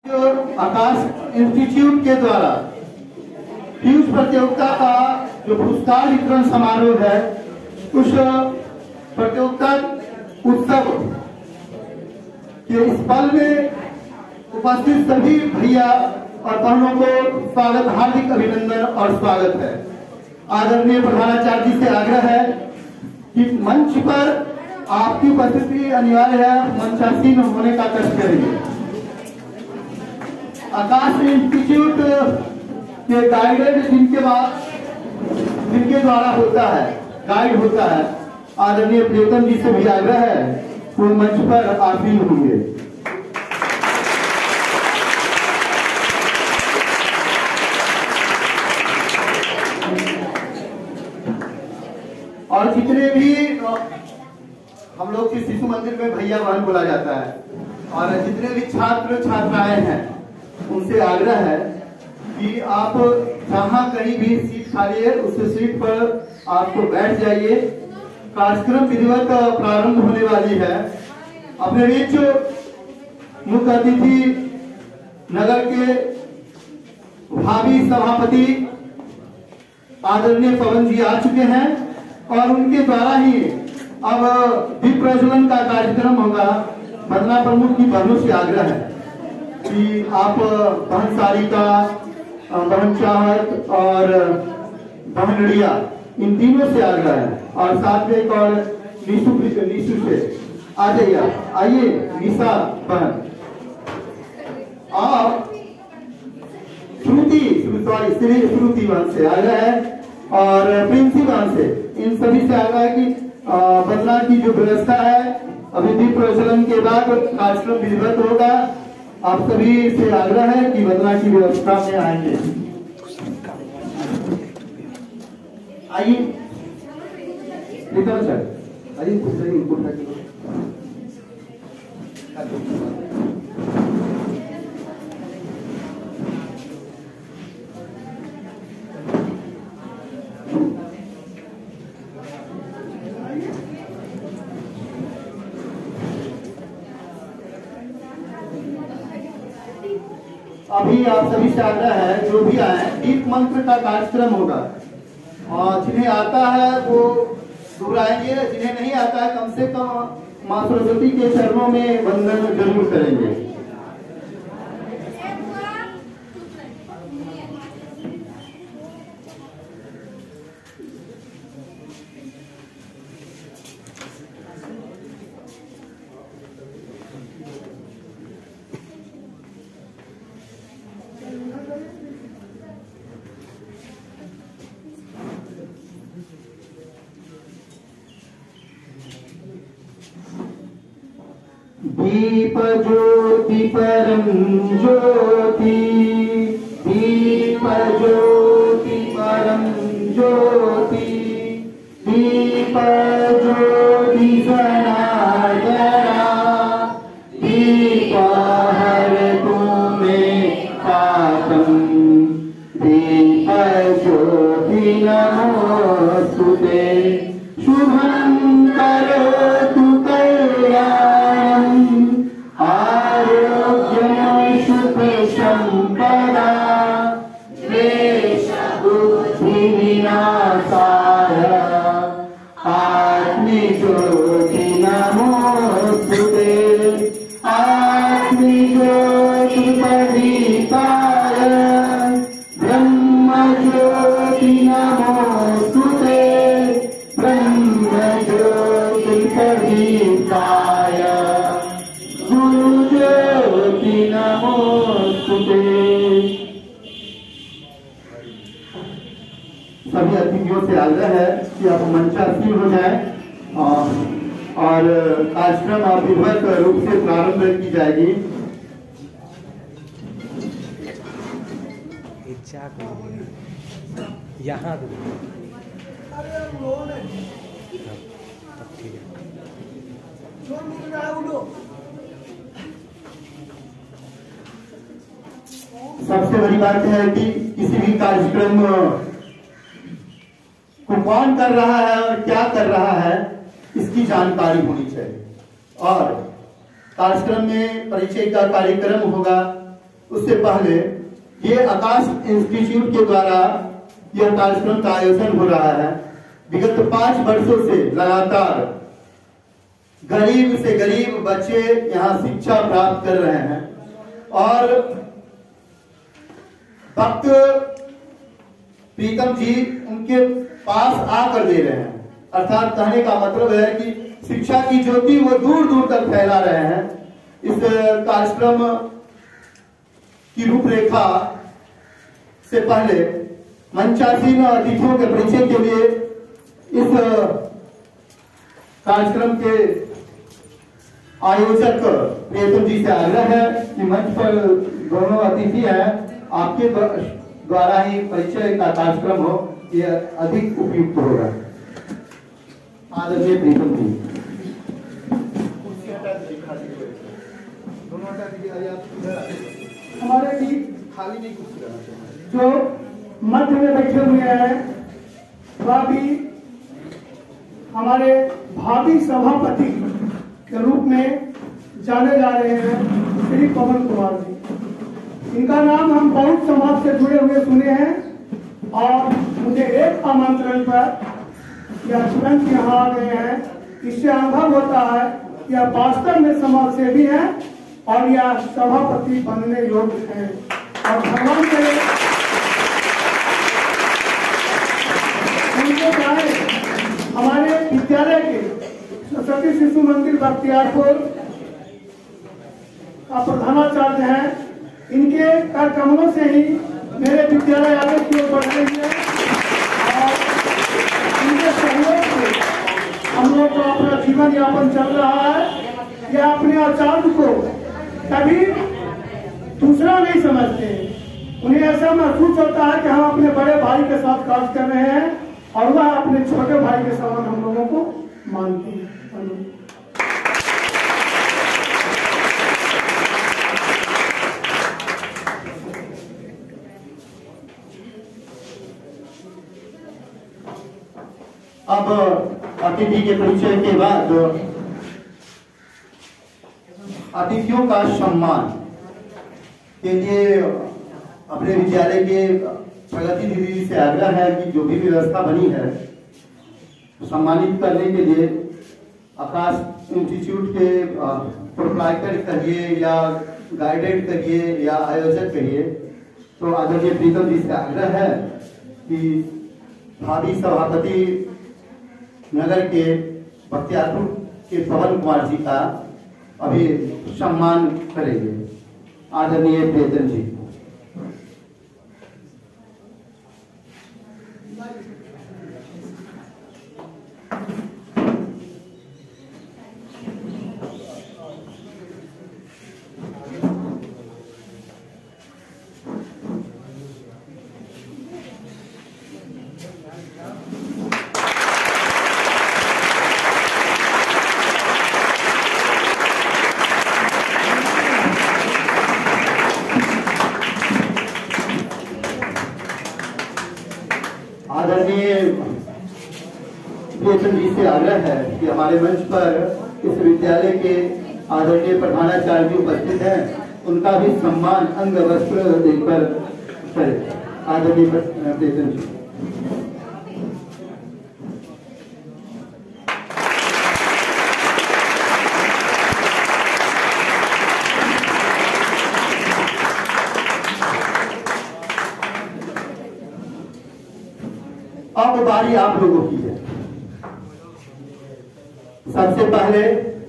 आकाश institute के द्वारा fuse प्रतियोगिता का जो पुरस्कार वितरण समारोह है, उस प्रतियोगिता उत्सव के इस पल में उपस्थित सभी भैया और बहनों को स्वागत, हार्दिक अभिनंदन और स्वागत है। आदरणीय प्रधानाचार्य जी से आग्रह है कि मंच पर आपकी उपस्थिति अनिवार्य है, मंचासीन होने का कष्ट करेंगे। आकाश इंस्टीट्यूट के गाइडेड जिनके द्वारा होता है, गाइड होता है, आदरणीय प्रियतम जी से भी आग्रह है वो मंच पर आसीन होंगे। और जितने भी हम लोग के शिशु मंदिर में भैया बहन बोला जाता है, और जितने भी छात्र छात्राएं हैं उनसे आग्रह है कि आप जहां कहीं भी सीट खाली है उस सीट पर आपको बैठ जाइए। कार्यक्रम विधिवत प्रारंभ होने वाली है। अपने बीच मुख्य अतिथि नगर के भावी सभापति आदरणीय पवन जी आ चुके हैं और उनके द्वारा ही अब दीप प्रज्वलन का कार्यक्रम होगा। बदना प्रमुख की बहनों से आग्रह है कि आप बहन सारिका, बहन चाहत और बहन नड़िया, इन तीनों से आग्रह है, और साथ में एक और नीशु से आ जाइए। आइए निशा बहन और श्रुति बहन से आग्रह है, और प्रिंसी बहन से, इन सभी से आग्रह है कि बदला की जो व्यवस्था है अभी दीप प्रज्वलन के बाद कार्यक्रम विधिवत होगा। आप सभी से आग्रह है कि बदला की व्यवस्था में आएंगे। आइए सर, आइए अभी आप सभी से आग्रह है जो भी आए, दीप मंत्र का कार्यक्रम होगा, और जिन्हें आता है वो दोहराएंगे, जिन्हें नहीं आता है कम से कम मां सरस्वती के चरणों में वंदन जरूर करेंगे। दीप ज्योति परम ज्योति, दीप ज्योति परम ज्योति, दीप ज्योति सनातना, दीप हरतु मे पापम, दीप ज्योति नमोस्तुते, शुभं करोतु कल्याणं, संपदा, क्लेश बुद्धि विनाशाय, आत्मज्योति नमोस्तुते, आत्मज्योति प्रदीपाय, ब्रह्मज्योति नमोस्तुते, ब्रह्मज्योति प्रदीपाय, गुरुज्योति नमोस्तुते। सभी अतिथियों से आग्रह है कि आप मंचासीन हो जाए, और कार्यक्रम विधिवत रूप से प्रारंभ की जाएगी। यहाँ सबसे बड़ी बात है कि किसी भी कार्यक्रम को कौन कर रहा है और क्या कर रहा है इसकी जानकारी होनी चाहिए। और कार्यक्रम में परिचय का कार्यक्रम होगा, उससे पहले ये आकाश इंस्टीट्यूट के द्वारा यह कार्यक्रम का आयोजन हो रहा है। विगत 5 वर्षों से लगातार गरीब से गरीब बच्चे यहाँ शिक्षा प्राप्त कर रहे हैं और भक्त प्रीतम जी उनके पास आकर दे रहे हैं। अर्थात कहने का मतलब है कि शिक्षा की ज्योति वो दूर दूर तक फैला रहे हैं। इस कार्यक्रम की रूपरेखा से पहले मंचासीन अतिथियों के परिचय के लिए इस कार्यक्रम के आयोजक प्रियतम जी से आग्रह है कि मंच पर दोनों अतिथि हैं, आपके द्वारा ही परिचय का कार्यक्रम हो, यह अधिक उपयुक्त होगा। आदरणीय प्रीतम जी, हमारे बीच खाली नहीं कुछ जो मध्य में बैठे हुए हैं वह भी हमारे भावी सभापति के रूप में जाने जा रहे हैं, श्री पवन कुमार जी। इनका नाम हम बहुत समाज से जुड़े हुए सुने हैं और मुझे एक आमंत्रण पर यह तुरंत यहाँ आ गए हैं। इससे अनुभव होता है कि यह वास्तव में समाज सेवी हैं और यह सभापति बनने योग्य हैं और भगवान से उनको चाहे हमारे विद्यालय के सरस्वती शिशु मंदिर बख्तियारपुर का प्रधानाचार्य हैं। इनके कर कमलों से ही मेरे विद्यालय आगे की ओर बढ़ रही है और इनके सहयोग से हम लोग का अपना जीवन यापन चल रहा है। यह अपने आचार्य को कभी दूसरा नहीं समझते, उन्हें ऐसा महसूस होता है कि हम अपने बड़े भाई के साथ कार्य कर रहे हैं और वह अपने छोटे भाई के समान हम लोगों को मानती है। अब अतिथि के परिचय के बाद अतिथियों का सम्मान के लिए अपने विद्यालय के प्रगति दीदी से आग्रह है कि जो भी व्यवस्था बनी है सम्मानित करने के लिए आकाश इंस्टीट्यूट के प्रोप्राइटर कहिए या गाइडेड कहिए या आयोजक कहिए, तो आदरणीय प्रीतम जी से आग्रह है कि भावी सभापति नगर के बख्तियारपुर के पवन कुमार जी का अभी सम्मान करेंगे। आदरणीय प्रियतम जी। आदरणीय प्रियतम जी से आग्रह है कि हमारे मंच पर इस विद्यालय के आदरणीय प्रधानाचार्य जी उपस्थित हैं, उनका भी सम्मान अंग वस्त्र देकर करें। आदरणीय प्रियतम जी। अब बारी आप लोगों की है। सबसे पहले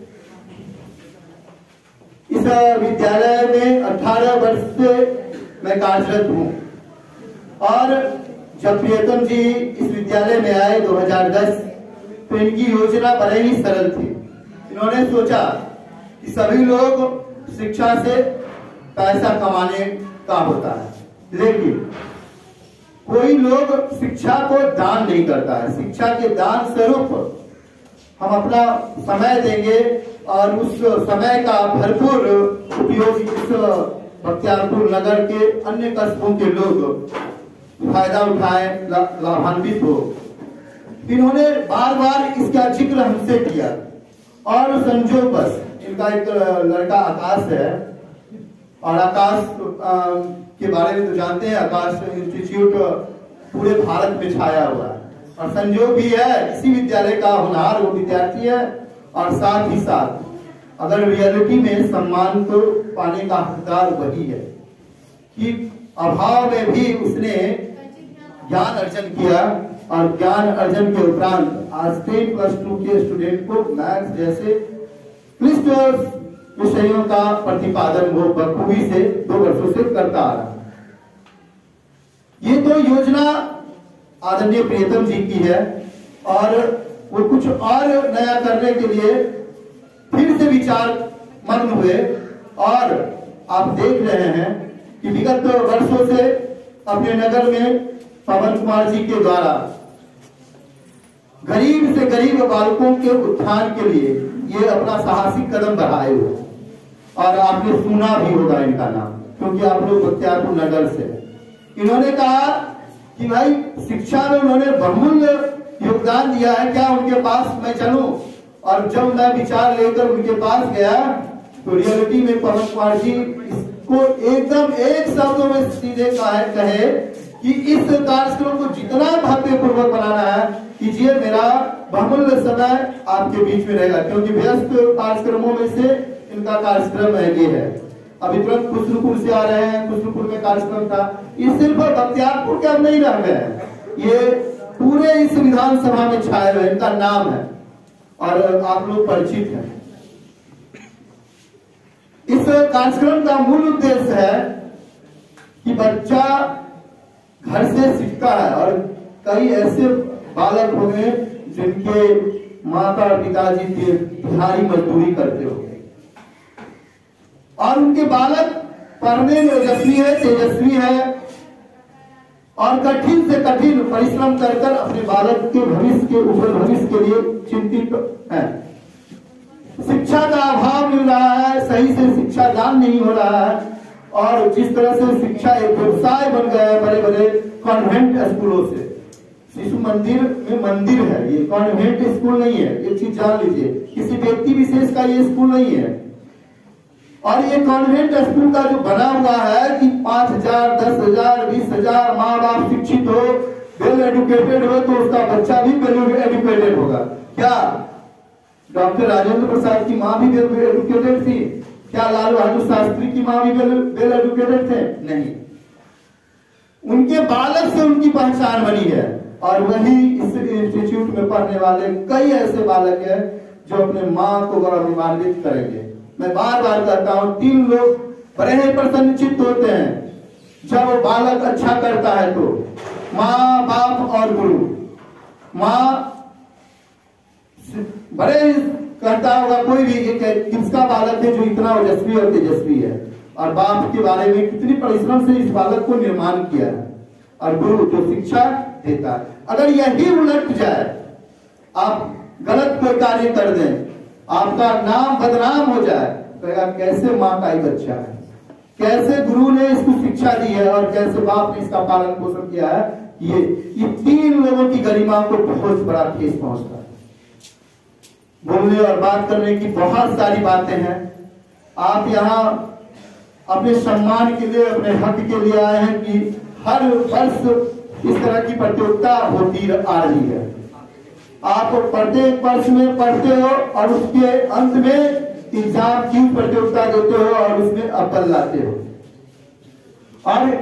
इस विद्यालय में 18 वर्ष से मैं कार्यरत हूं और जब प्रियतम जी इस विद्यालय में आए 2010, तो इनकी योजना बड़े ही सरल थी। इन्होंने सोचा कि सभी लोग शिक्षा से पैसा कमाने का होता है, लेकिन कोई लोग शिक्षा को दान नहीं करता है। शिक्षा के दान स्वरूप हम अपना समय देंगे और उस समय का भरपूर उपयोग इस बख्तियारपुर नगर के अन्य कस्बों के लोग फायदा उठाएं, लाभान्वित हो। इन्होंने बार बार इसका जिक्र हमसे किया और संजोगवश इनका एक लड़का आकाश है, और आकाश के बारे में तो जानते हैं, आकाश इंस्टीट्यूट पूरे भारत में छाया हुआ है और संजोग भी है इसी विद्यालय का होनहार वो विद्यार्थी है और साथ ही साथ अगर रियलिटी में सम्मान को पाने का हकदार वही है कि अभाव में भी उसने ज्ञान अर्जन किया और ज्ञान अर्जन के उपरांत आज 10+2 के स्टूडेंट को मैथ्स जैसे क्लिष्ट विषयों का प्रतिपादन वो बखूबी से 2 वर्षों से करता आ रहा है। ये तो योजना आदरणीय प्रियतम जी की है और वो कुछ और नया करने के लिए फिर से विचार मग्न हुए और आप देख रहे हैं कि विगत वर्षों से अपने नगर में पवन कुमार जी के द्वारा गरीब से गरीब बालकों के उत्थान के लिए ये अपना साहसिक कदम बढ़ाए हुए और आपने सुना भी होगा इनका नाम क्योंकि आप लोग बख्तियारपुर नगर से। इन्होंने कहा कि भाई शिक्षा में उन्होंने बहुमूल्य योगदान दिया है, क्या उनके पास मैं चलूं? और जब मैं विचार लेकर उनके पास गया तो रियलिटी में पवन कुमार जी इसको एकदम एक शब्दों में सीधे कहे कि इस कार्यक्रम को जितना भव्य पूर्वक बनाना है कीजिए, मेरा बहुमूल्य समय आपके बीच में रहेगा क्योंकि व्यस्त कार्यक्रमों में से इनका कार्यक्रम है ये है। अभी तुरंत खुसरूपुर से आ रहे हैं, खुसरूपुर में कार्यक्रम था। ये सिर्फ बख्तियारपुर के अब नहीं रह गए हैं, ये पूरे इस विधानसभा में छाए हुए इनका नाम है और आप लोग परिचित हैं। इस कार्यक्रम का मूल उद्देश्य है कि बच्चा घर से सीखता है और कई ऐसे बालक होंगे जिनके माता और पिताजी दिहाड़ी मजदूरी करते हो और उनके बालक पढ़ने में यशस्वी है, तेजस्वी है और कठिन से कठिन परिश्रम कर कर अपने बालक के भविष्य के उज्जवल भविष्य के लिए चिंतित है। शिक्षा का अभाव मिल रहा है, सही से शिक्षा दान नहीं हो रहा है और जिस तरह से शिक्षा एक व्यवसाय बन गया है बड़े बड़े कॉन्वेंट स्कूलों से। शिशु मंदिर में मंदिर है, ये कॉन्वेंट स्कूल नहीं है, ये चीज जान लीजिए। किसी व्यक्ति विशेष का ये स्कूल नहीं है और ये कॉन्वेंट स्कूल का जो बना हुआ है कि 5,000, 10,000, 20,000 माँ बाप शिक्षित हो, वेल एजुकेटेड हो तो उसका बच्चा भी वेल एजुकेटेड होगा। क्या डॉक्टर राजेंद्र प्रसाद की माँ भी वेल एजुकेटेड थी? क्या लाल बहादुर शास्त्री की माँ भी वेल एजुकेटेड थे? नहीं। उनके बालक से उनकी पहचान बनी है और वही इस इंस्टीट्यूट में पढ़ने वाले कई ऐसे बालक हैं जो अपने माँ को गौरवान्वित करेंगे। मैं बार बार कहता हूँ 3 लोग बड़े ही प्रसन्नचित्त होते हैं जब वो बालक अच्छा करता है तो माँ, बाप और गुरु। माँ बड़े करता होगा कोई भी किसका बालक है जो इतना ओजस्वी और तेजस्वी है और बाप के बारे में कितनी परिश्रम से इस बालक को निर्माण किया है और गुरु जो शिक्षा देता है। अगर यही उलट जाए, आप गलत कोई कार्य कर दें, आपका नाम बदनाम हो जाए तो कैसे माँ का ही बच्चा है, कैसे गुरु ने इसको शिक्षा दी है और कैसे बाप ने इसका पालन पोषण किया है। ये 3 लोगों की गरिमा को बहुत बड़ा ठेस पहुंचता है। बोलने और बात करने की बहुत सारी बातें हैं। आप यहाँ अपने सम्मान के लिए, अपने हक के लिए आए हैं कि हर वर्ष इस तरह की प्रतियोगिता होती आ रही है। आप प्रत्येक वर्ष में पढ़ते हो और उसके अंत में एग्जाम की प्रतियोगिता देते हो और उसमें अव्वल लाते हो और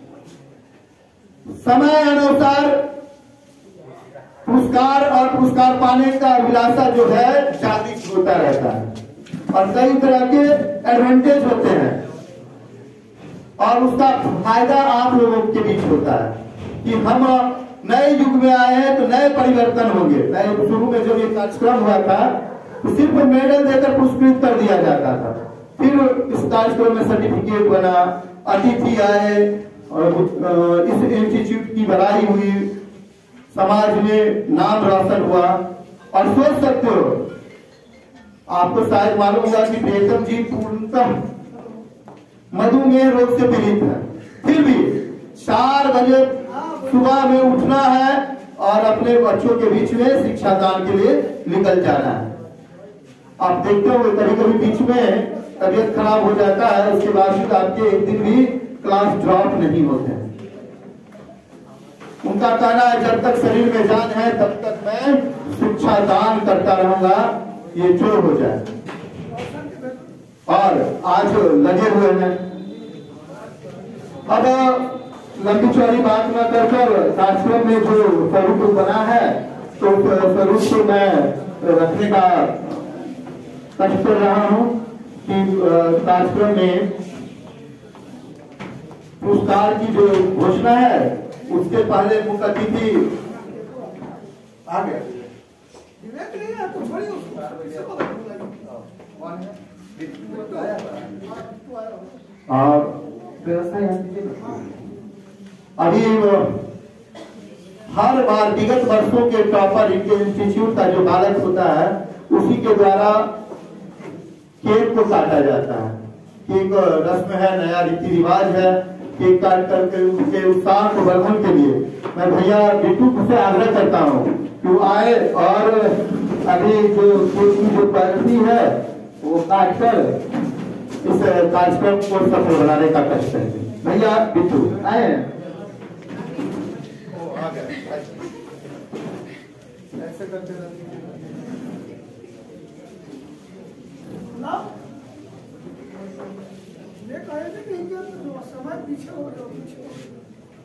समय अनुसार पुरस्कार और पुरस्कार पाने का अभिलाषा जो है जागृत होता रहता है और कई तरह के एडवांटेज होते हैं और उसका फायदा आप लोगों के बीच होता है कि हम नए युग में आए हैं तो नए परिवर्तन होंगे। नए शुरू में जब ये कार्यक्रम हुआ था तो सिर्फ मेडल देकर पुरस्कृत कर दिया जाता था, फिर इस कार्यक्रम में सर्टिफिकेट बना, अतिथि आए और इस इंस्टीट्यूट की बढ़ाई हुई, समाज में नाम रोशन हुआ। और सोच सकते हो, आपको शायद मालूम होगा कि प्रियतम जी पूर्णतः मधुमेह रोग से पीड़ित है, फिर भी 4 बजे सुबह में उठना है और अपने बच्चों के बीच में शिक्षा दान के लिए निकल जाना है। आप देखते हो कभी कभी बीच में तबीयत खराब हो जाता है, उसके बावजूद आपके एक दिन भी क्लास ड्रॉप नहीं होते हैं। उनका कहना है जब तक शरीर में जान है तब तक मैं शिक्षा दान करता रहूंगा, ये जो हो जाए। और आज लगे हुए हैं। अब लंबी चौड़ी बात न कर आश्रम में जो स्वरूप बना है तो स्वरूप को मैं रखने का कष्ट कर रहा हूँ कि आश्रम में पुरस्कार की जो घोषणा है उसके पहले मुख्य अतिथि आ गया। और व्यवस्था अभी हर बार विगत वर्षों के टॉपर इंस्टीट्यूट का जो बालक होता है उसी के द्वारा केक को काटा जाता है। केक रस्म है, नया रीति रिवाज है। केक काट करके उनके उत्साह को वर्धन के लिए मैं भैया बिट्टू से आग्रह करता हूँ कि वो आए और अभी जो केक की जो क्वालिटी है वो काट कर इस कार्यक्रम को सफल बनाने का कष्ट करेंगे। भैया बिट्टू आए। ऐसे करते रहते समय पीछे हो जाओ, पीछे हो जाओ।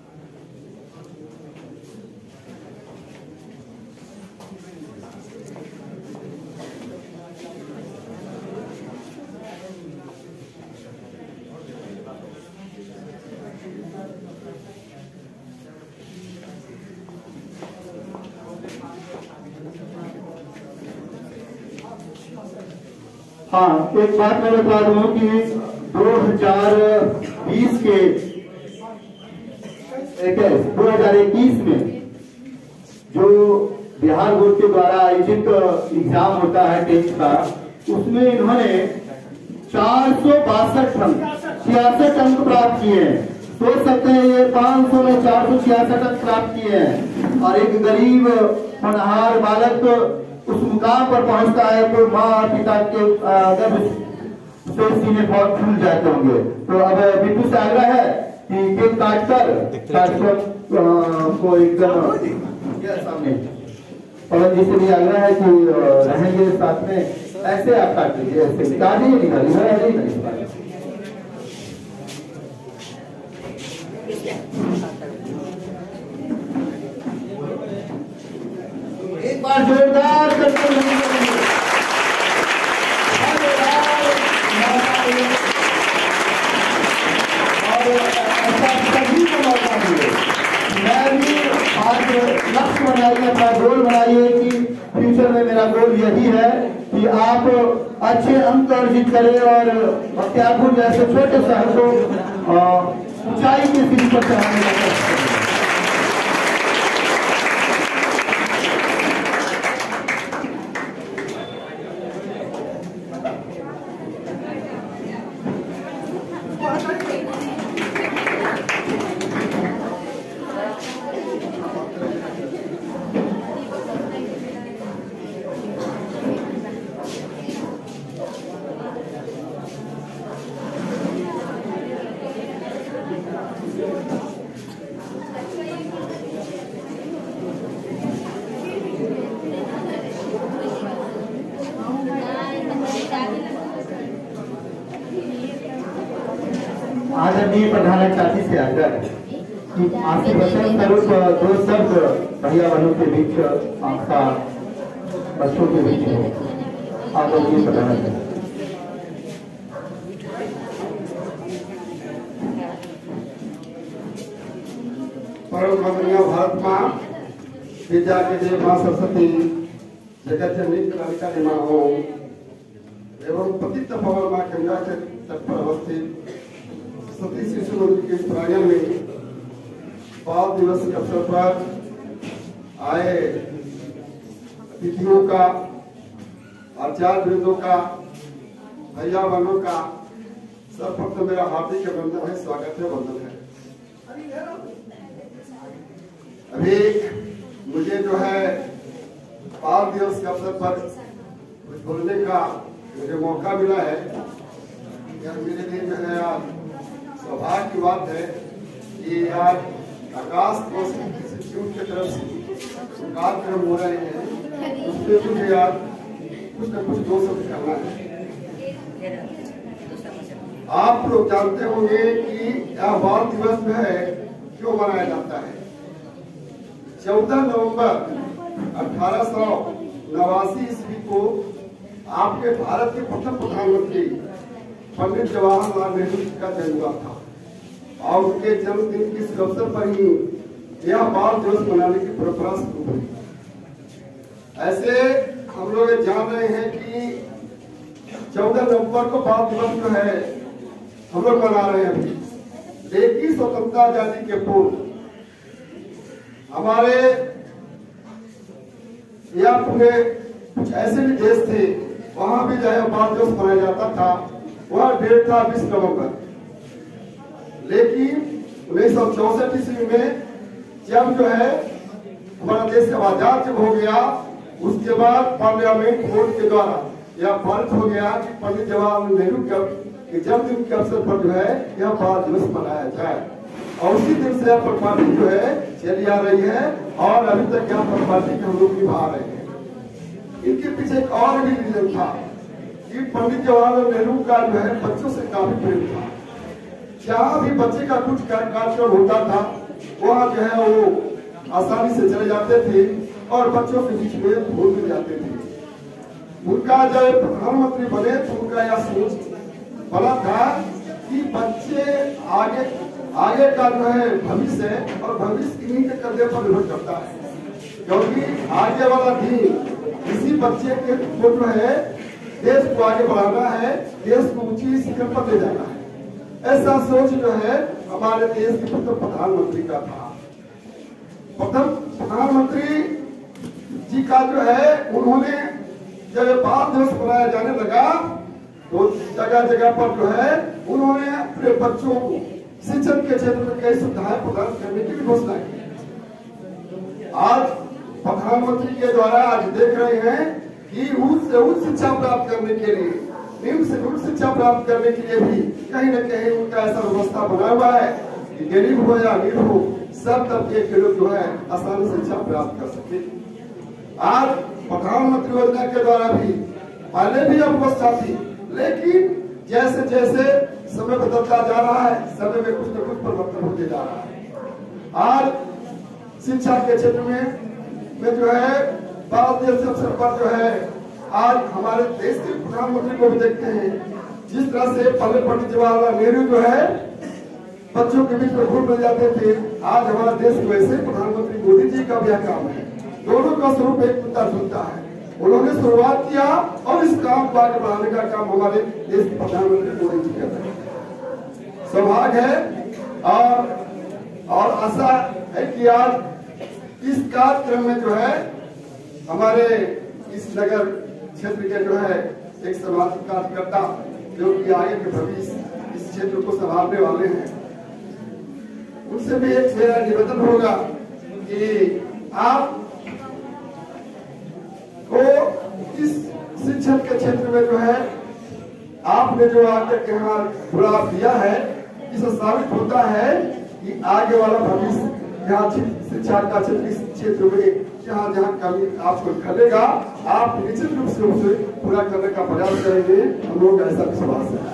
हाँ, एक बात मैं बता दूं कि 2020 के 2021 में जो बिहार बोर्ड के द्वारा आयोजित एग्जाम होता है 10th का, उसमें इन्होंने 462 अंक 66 अंक प्राप्त किए हैं। सोच सकते हैं ये 500 में 466 अंक प्राप्त किए हैं। और एक गरीब होनहार बालक उस मुकाम पर पहुंचता है तो माँ और पिता के गर्भ से सीने बहुत फूल जाते होंगे। तो अब बिट्टू से आग्रह है कि केक काट कर कार्यक्रम को एकदम सामने पवन जी से भी आग्रह है कि रहेंगे साथ में। ऐसे आप काट लीजिए, ऐसे काट ही निकालिए। एक बार जोरदार करते हुए मैं भी आज लक्ष्य बनाइए, अपना गोल बनाइए कि फ्यूचर में मेरा गोल यही है कि आप अच्छे अंक अर्जित करें और बख्तियारपुर जैसे छोटे शहर को ऊंचाई के सीढ़ी पर चढ़ाने का प्रयास करें। आदरणीय प्रधानाचार्य से आग्रह है कि आशीर्वचन स्वरूप 2 शब्द भैया बहनों के बीच आपका बच्चों के बीच हो। आदरणीय प्रधानाचार्य। परम करुणा भारत माँ विद्या के देव माँ सरस्वती जगत जननी कालिका निमा हो एवं पतित पवन माँ गंगा के तट पर अवस्थित सती शिशु मंदिर के प्रांगण में बाल दिवस के अवसर पर आए अतिथियों का, आचार्य वृंदों का, भैया बहनों का सर्वप्रथम मेरा हार्दिक अभिनंदन है, स्वागत है, वंदन है। अभी मुझे जो है बाल दिवस के अवसर पर कुछ बोलने का मुझे मौका मिला है। यह मेरे लिए जो है आज सौभाग्य की बात है कि आज आकाश कोश इंस्टीट्यूट की तरफ से कार्यक्रम हो रहे हैं, उसमें मुझे आज कुछ न कुछ 2 शब्द करना है। आप लोग जानते होंगे कि यह बाल दिवस जो है क्यों मनाया जाता है। 14 नवंबर 1889 ईस्वी को आपके भारत के प्रथम प्रधानमंत्री पंडित जवाहरलाल नेहरू जी का जन्म हुआ था और उनके जन्मदिन के इस अवसर पर ही यह बाल दिवस मनाने की परंपरा शुरू हुई। ऐसे हम लोग ये जान रहे हैं कि 14 नवंबर को बाल दिवस जो है हम लोग मना रहे हैं अभी, लेकिन स्वतंत्रता आजादी के पूर्व हमारे या पूरे कुछ ऐसे भी देश थे, वहां भी जो है बाल दिवस मनाया जाता था। वह डेट था 20 नवंबर। लेकिन 1964 ईस्वी में जब जो है हमारा देश आजाद जब हो गया, उसके बाद पार्लियामेंट बोर्ड के द्वारा यह पारित हो गया कि पंडित जवाहरलाल नेहरू के जन्मदिन के अवसर पर जो है यह बाल दिवस मनाया जाए। और उसी दिन से यह प्रॉपर्टी जो है चली आ रही है और अभी तक यह प्रॉपर्टी हम लोग निभा रहे हैं। इनके पीछे एक और भी रीजन था कि पंडित जवाहरलाल नेहरू का जो है बच्चों से काफी प्रेम था। जहाँ भी बच्चे का कुछ कार्यक्रम होता था वहाँ जो है वो आसानी से चले जाते थे और बच्चों के बीच में भूल भी जाते थे। उनका जब प्रधानमंत्री बने तो उनका यह सोच बना था कि बच्चे आगे का जो है भविष्य है और भविष्य इन्हीं के कंधे पर निर्भर करता है, क्योंकि आगे वाला दिन इसी बच्चे के को जो है देश को आगे बढ़ाना है, देश को ऊंची शिखर पर ले जाना है। ऐसा सोच जो है हमारे देश के प्रथम प्रधानमंत्री का था। प्रथम प्रधानमंत्री जी का जो है उन्होंने जब बाल दिवस मनाया जाने लगा तो जगह जगह पर जो है उन्होंने अपने बच्चों को शिक्षण के क्षेत्र में कई सुविधाएं प्रदान करने की भी घोषणा की। आज प्रधानमंत्री के द्वारा आज देख रहे हैं कि उच्च से उच्च शिक्षा प्राप्त करने के लिए, निम्न से उच्च शिक्षा प्राप्त करने के लिए भी कहीं न कहीं उनका ऐसा व्यवस्था बना हुआ है कि गरीब हो या अमीर हो सब तबके के लोग जो है आसानी से शिक्षा प्राप्त कर सके। आज प्रधानमंत्री योजना के द्वारा भी पहले भी व्यवस्था थी, लेकिन जैसे जैसे समय बदलता जा रहा है, समय में कुछ न कुछ परिवर्तन होते जा रहा है। आज शिक्षा के क्षेत्र में जो है बाल दिवस अवसर पर जो है आज हमारे देश के प्रधानमंत्री को भी देखते हैं, जिस तरह से पहले पंडित जवाहरलाल नेहरू जो है बच्चों के बीच में घुल मिल जाते थे, आज हमारा देश वैसे प्रधानमंत्री मोदी जी का भी यह काम है। दोनों का स्वरूप एक मिलता जुलता है। उन्होंने शुरुआत किया और इस काम को आगे बढ़ाने का काम हमारे देश के प्रधानमंत्री मोदी जी कर रहे हैं। सौभाग्य है और आशा है कि आज इस कार्यक्रम में जो है हमारे इस नगर क्षेत्र के जो है एक सामाजिक कार्यकर्ता जो कि आगे के भविष्य इस क्षेत्र को संभालने वाले हैं, उनसे भी एक मेरा निवेदन होगा कि आप को इस शिक्षण के क्षेत्र में जो है आपने जो आकर के यहाँ बुरा दिया है, इससे साबित होता है कि आगे वाला भविष्य यहाँ शिक्षा का क्षेत्र इस क्षेत्र में जहाँ जहाँ कमी आपको खलेगा, आप निश्चित रूप से उसे पूरा करने का प्रयास करेंगे। हम लोग का ऐसा विश्वास है।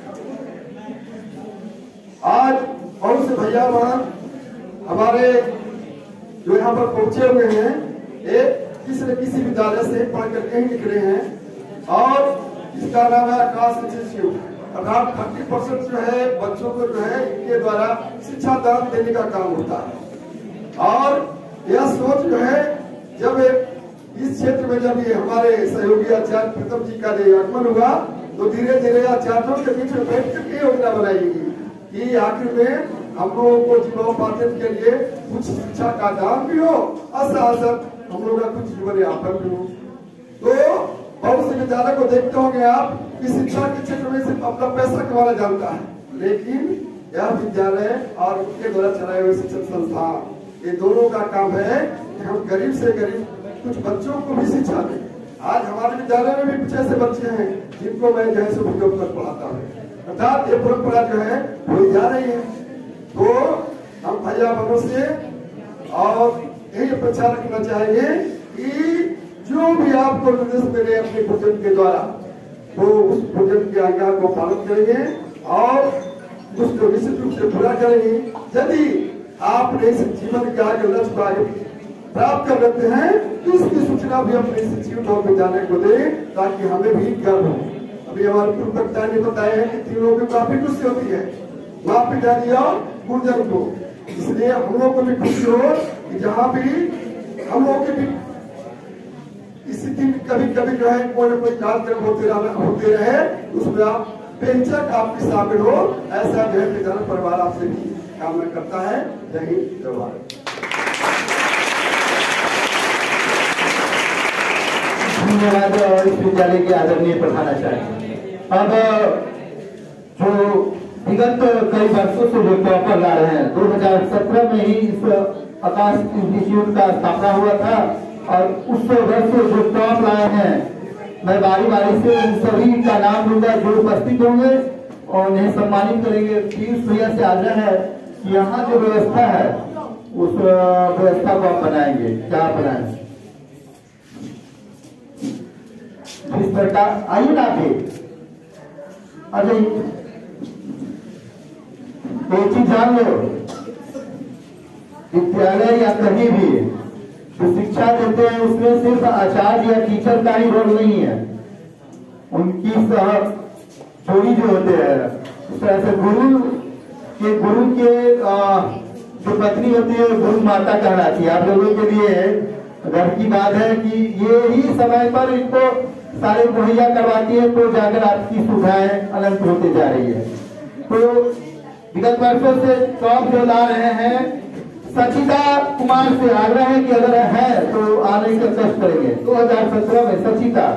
आज बहुत से भैया वहां हमारे जो यहाँ पर पहुंचे हुए हैं, एक किसी न किसी विद्यालय से पढ़ कर कहीं निकले हैं और इसका नाम है आकाश इंस्टीट्यूट। अर्थात 30% जो है बच्चों को जो है इनके द्वारा शिक्षा दान देने का काम होता है। और यह सोच जो है जब इस क्षेत्र में जब ये हमारे सहयोगी आचार्य प्रीतम जी का आगमन हुआ तो धीरे धीरे आचार्यों के बीच में बैठ कर योजना बनाएगी कि आखिर में हम लोगों को जीवनोपार्जन के लिए कुछ शिक्षा का दान भी हो और साथ साथ हम लोगों का कुछ जीवन यापन भी हो। तो बहुत से विद्यालय को देखते होंगे आप कि शिक्षा के क्षेत्र में सिर्फ अपना पैसा कमाना जानता है, लेकिन यह विद्यालय और उनके द्वारा चलाए हुए शिक्षण संस्थान, ये दोनों का काम है कि हम गरीब से गरीब कुछ बच्चों को भी शिक्षा दें। आज हमारे विद्यालय में भी कुछ ऐसे बच्चे हैं जिनको मैं जो है सो वीडियो पर पढ़ाता हूँ। अर्थात ये परंपरा जो है हो जा रही है। तो हम भैया बहनों से और यही अपेक्षा रखना चाहेंगे कि जो भी आपको निर्देश मिले अपने भोजन के द्वारा, तो उस भोजन की आज्ञा को पालन करेंगे और उसको निश्चित रूप से पूरा करेंगे। यदि आपने इस जीवन के आगे लक्ष्य को आगे प्राप्त कर लेते हैं तो इसकी सूचना भी अपने इंस्टीट्यूट ऑफ विद्यालय को दें ताकि हमें भी गर्व हो। अभी हमारे पूर्व वक्ता ने बताया है कि तीनों की काफी खुशी होती है, माँ पिताजी और गुरुजन को। इसलिए हम लोग को भी खुशी हो कि जहाँ भी हम लोग की भी स्थिति में कभी कभी जो है कोई न कोई कार्यक्रम होते रहे, उसमें आप बेहिचक आपकी शामिल हो, ऐसा जो है विद्यालय परिवार आपसे भी कामना करता है। जय हिंद, जय भारत। धन्यवाद। और इस विद्यालय के आदरणीय प्रधानाचार्य। अब जो विगत कई वर्षों से जो टॉपर ला रहे हैं, 2017 में ही इस आकाश इंस्टीट्यूट का स्थापना हुआ था और उस वर्ष जो टॉप लाए हैं, मैं बारी बारी से उन सभी का नाम लूंगा जो उपस्थित होंगे और उन्हें सम्मानित करेंगे। पीयूष भैया से आग्रह है कि यहाँ जो व्यवस्था है उस व्यवस्था को आप बनाएंगे, क्या बनाएंगे इस प्रकार। आइए ना भी अरे एक चीज जान लो, विद्यालय या कहीं भी जो शिक्षा देते हैं उसमें सिर्फ आचार्य या टीचर का ही रोल नहीं है, उनकी जोड़ी जो होते हैं उस तरह से गुरु के जो पत्नी होती है गुरु माता कहलाती है। आप लोगों के लिए गर्व की बात है कि ये ही समय पर इनको सारे मुहैया करवाती है, तो जाकर आपकी सुविधाएं अनंत होते जा रही है। तो विगत वर्षों से टॉप जो ला रहे हैं, सचिता कुमार से आग्रह है कि अगर है तो आने का कष्ट करेंगे। 2017 में सचिता,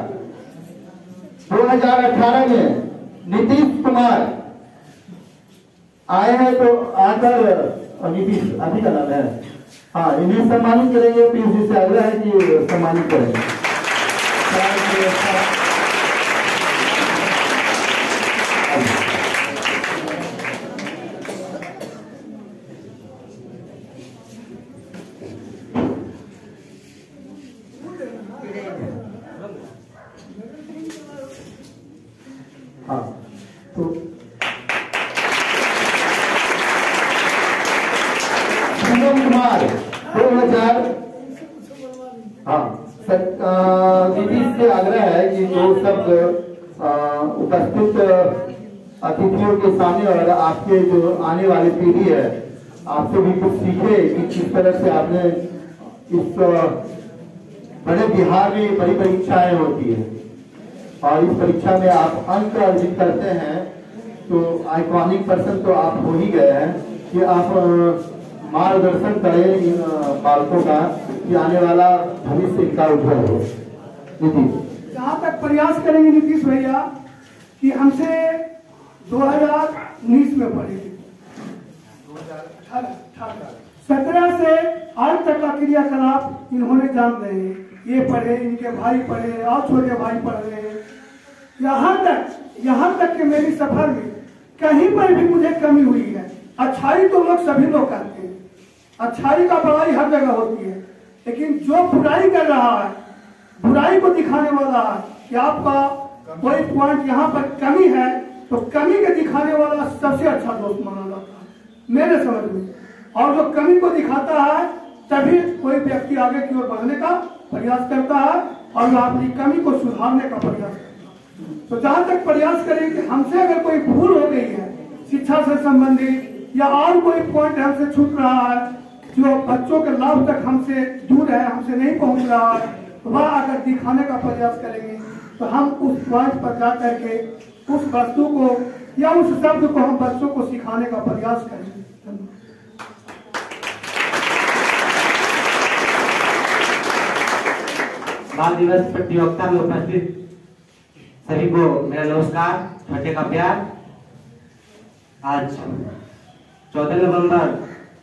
2018 में नीतीश कुमार आए हैं, तो आकर नीतीश अभी का नाम है, हाँ, इन्हें सम्मानित करेंगे। पीयूष जी से आग्रह है कि सम्मानित करेंगे। हाँ, तो सुमन कुमार 2000, हाँ, दीदी से आग्रह है कि जो सब उपस्थित अतिथियों के सामने और आपके जो आने वाली पीढ़ी है आपसे भी कुछ सीखे कि किस तरह से आपने इस बड़े बिहार में बड़ी परीक्षाएं होती है और इस परीक्षा में आप अंक अर्जित करते हैं, तो आइकॉनिक पर्सन तो आप हो ही गए हैं कि आप मार्गदर्शन करें इन बालकों का कि आने वाला भविष्य इनका उज्जवल हो। जहाँ तक प्रयास करेंगे नीतीश भैया कि हमसे 2019 में पढ़े थे, 17 से आज तक का क्रियाकलाप इन्होंने जान रहे हैं। ये पढ़े, इनके भाई पढ़े और छोटे भाई पढ़ रहे हैं। यहाँ तक कि मेरी सफर में कहीं पर भी मुझे कमी हुई है। अच्छाई तो लोग सभी लोग करते हैं, अच्छाई का बड़ाई हर जगह होती है, लेकिन जो बुराई कर रहा है, बुराई को दिखाने वाला है कि आपका कोई पॉइंट यहाँ पर कमी है, तो कमी के दिखाने वाला सबसे अच्छा दोस्त माना जाता है मेरे समझ में। और जो कमी को दिखाता है तभी कोई व्यक्ति आगे की ओर बढ़ने का प्रयास करता है और अपनी कमी को सुधारने का प्रयास करता है। तो जहां तक प्रयास करें कि हमसे अगर कोई भूल हो गई है शिक्षा से संबंधित या और कोई पॉइंट हमसे छूट रहा है जो बच्चों के लाभ तक हमसे दूर है, हमसे नहीं पहुंच रहा है, तो वह अगर दिखाने का प्रयास करेंगे तो हम उस पॉइंट पर जा करके उस वस्तु को या उस शब्द को हम बच्चों को सिखाने का प्रयास करेंगे। बाल दिवस प्रतियोगिता में उपस्थित सभी को मेरा नमस्कार, छठे का प्यार। आज 14 नवंबर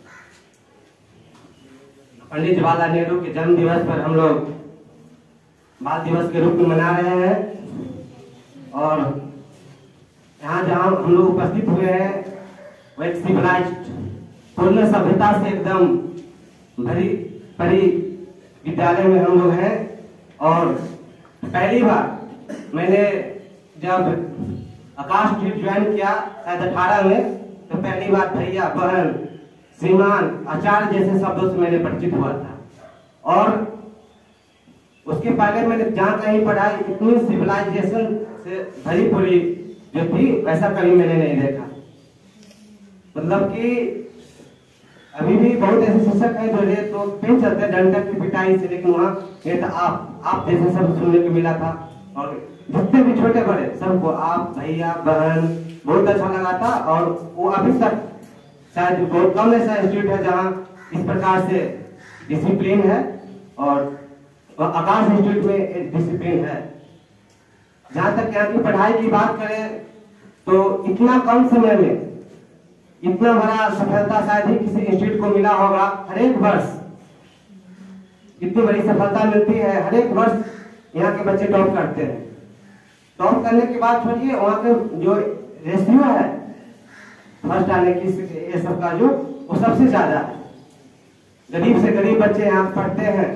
पंडित जवाहरलाल नेहरू के जन्म दिवस पर हम लोग बाल दिवस के रूप में मना रहे हैं। और यहाँ जहाँ हम लोग उपस्थित हुए हैं वो एक सिविलाइज्ड पूर्ण सभ्यता से एकदम भरी परी विद्यालय में हम लोग हैं। और पहली बार मैंने जब आकाश स्ट्रीट ज्वाइन किया शायद 18 में, तो पहली बार भैया बहन श्रीमान आचार्य जैसे शब्दों से मैंने परिचित हुआ था। और उसके पहले मैंने जहाँ कहीं पढ़ाई इतनी सिविलाइजेशन से भरी पूरी जो थी वैसा कभी मैंने नहीं देखा। मतलब कि अभी भी बहुत ऐसे शिक्षक हैं जो तो पेन चलते हैं डंडा की पिटाई से, लेकिन वहाँ ये था आप जैसे सब सुनने को मिला था। और जितने भी छोटे बड़े सबको आप भैया बहन बहुत अच्छा लगा था। और वो अभी तक शायद बहुत कम ऐसा इंस्टीट्यूट है जहाँ इस प्रकार से डिसिप्लिन है। और आकाश इंस्टीट्यूट में एक डिसिप्लिन है। जहाँ तक यहाँ की पढ़ाई की बात करें तो इतना कम समय में इतना बड़ा सफलता शायद ही किसी इंस्टीट्यूट को मिला होगा। हर एक वर्ष इतनी बड़ी सफलता मिलती है, हर एक वर्ष यहाँ के बच्चे टॉप करते हैं। टॉप करने के बाद छोड़िए वहाँ के जो रेशियो है फर्स्ट आने की ये सब का जो वो सबसे ज्यादा है। गरीब से गरीब बच्चे यहाँ पढ़ते हैं।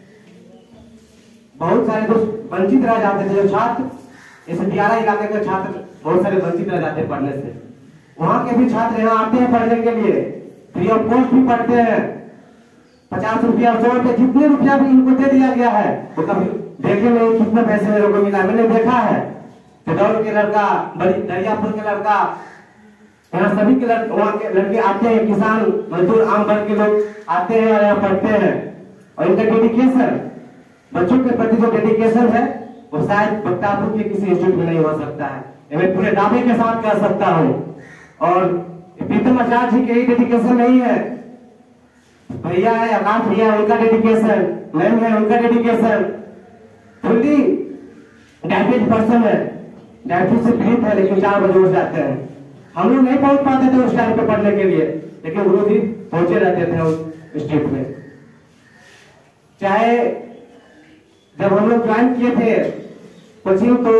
बहुत सारे तो वंचित रह जाते थे जो छात्र, जैसे दियारा इलाके के छात्र बहुत सारे वंचित रह जाते हैं पढ़ने से। वहां के भी छात्र यहाँ आते हैं पढ़ने के लिए, फ्री ऑफ कॉस्ट भी पढ़ते हैं। 50 रुपया 100 रुपया जितने रुपया भी इनको दे दिया गया है वो कभी देखे नहीं कितने पैसे मेरे को मिला। मैंने देखा है चटौल के लड़का, दरियापुर के लड़का, यहाँ सभी के वहाँ के लड़के आते हैं, किसान मजदूर आम वर्ग के लोग आते हैं और यहाँ पढ़ते हैं। और इनका डेडिकेशन, बच्चों के प्रति जो डेडिकेशन है वो शायद बख्तियारपुर के किसी इंस्टीट्यूट में नहीं हो सकता है, मैं पूरे दावे के साथ कह सकता हूँ। और प्रीतम आचार्य जी के ही डेडिकेशन नहीं है, भैया है आकाश भैया उनका डेडिकेशन, मैम है उनका डेडिकेशन, फुल्ली डायबिट पर्सन है, डायबिटीज से पीड़ित है, लेकिन 4 बजे उठ जाते हैं। हम लोग नहीं पहुंच पाते थे उस टाइम पे पढ़ने के लिए, लेकिन गुरु जी पहुंचे रहते थे उस इंस्टीट्यूट में। चाहे जब हम लोग ज्वाइन किए थे कोचिंग तो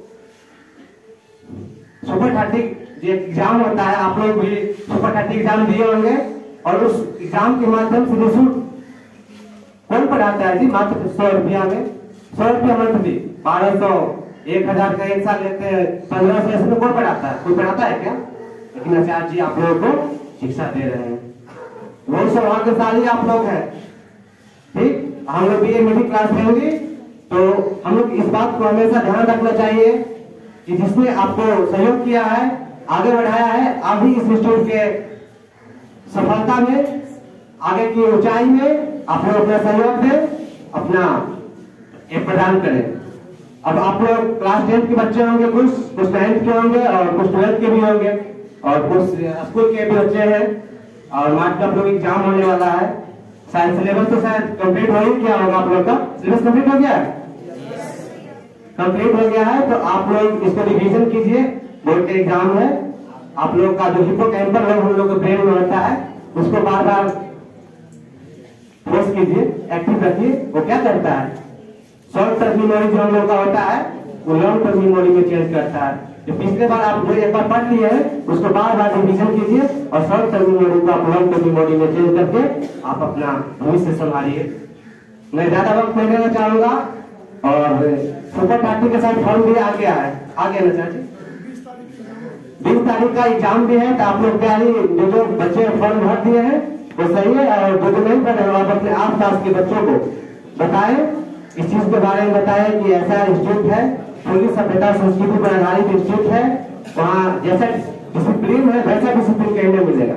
सुपर 30 जो एग्जाम होता है, आप लोग भी सुपर 30 एग्जाम दिए होंगे। और उस एग्जाम के माध्यम से निःशुल्क कौन पढ़ाता है जी? मात्र 100 रुपया में, 100 रुपया मंथली, 1200 1000 का एक साल लेते हैं, 1500 ऐसे में कौन पढ़ाता है? कोई पढ़ाता है क्या? लेकिन आचार्य जी आप लोगों को शिक्षा दे रहे हैं, वो सब भाग्यशाली आप लोग हैं। ठीक, हम लोग BA मिडिल क्लास में होंगे तो हम लोग इस बात को हमेशा ध्यान रखना चाहिए कि जिसने आपको सहयोग किया है, आगे बढ़ाया है, आप भी इस इंस्टीट्यूट के सफलता में, आगे की ऊंचाई में आप लोग अपना सहयोग दें, अपना एक प्रदान करें। अब आप लोग क्लास 10 के बच्चे होंगे, कुछ 9th के होंगे और कुछ 12th के भी होंगे और कुछ स्कूल के भी बच्चे हैं। और मार्च का आप लोग एग्जाम होने वाला है, शायद सिलेबस तो शायद कंप्लीट हो ही क्या होगा आप लोग का? सिलेबस कंप्लीट हो गया है? कंप्लीट हो गया है तो आप लोग इसको रिवीजन कीजिए, बोर्ड के एग्जाम है। आप लोग का जो हिप्पोकैम्पल है हम लोग के ब्रेन में होता है, उसको बार बार फोर्स कीजिए, एक्टिव रखिए। वो क्या करता है, शॉर्ट टर्म मेमोरी जो हम लोग का होता है वो लॉन्ग टर्म मेमोरी में चेंज करता है। जो पिछले बार आप जो एक बार पढ़ लिए हैं उसको बार बार रिवीजन कीजिए और शॉर्ट टर्म मेमोरी को आप लॉन्ग टर्म मेमोरी में चेंज करके आप अपना भविष्य संभालिए। मैं ज्यादा वक्त नहीं लेना चाहूंगा। और सुपर 30 के साथ फॉर्म भी आ गया है, आ गया ना सर जी? 20 तारीख का एग्जाम भी है, तो आप लोग तैयारी, जो बच्चे फॉर्म भर दिए हैं वो सही है। और जो नहीं पढ़े आप अपने आसपास के बच्चों को बताएं, इस चीज के बारे में बताएं कि ऐसा इंस्टीट्यूट है, पूरी सभ्यता संस्कृति पर आधारित इंस्टीट्यूट है, वहाँ जैसा डिसिप्लिन है वैसा डिसिप्लिन कहीं नहीं मिलेगा।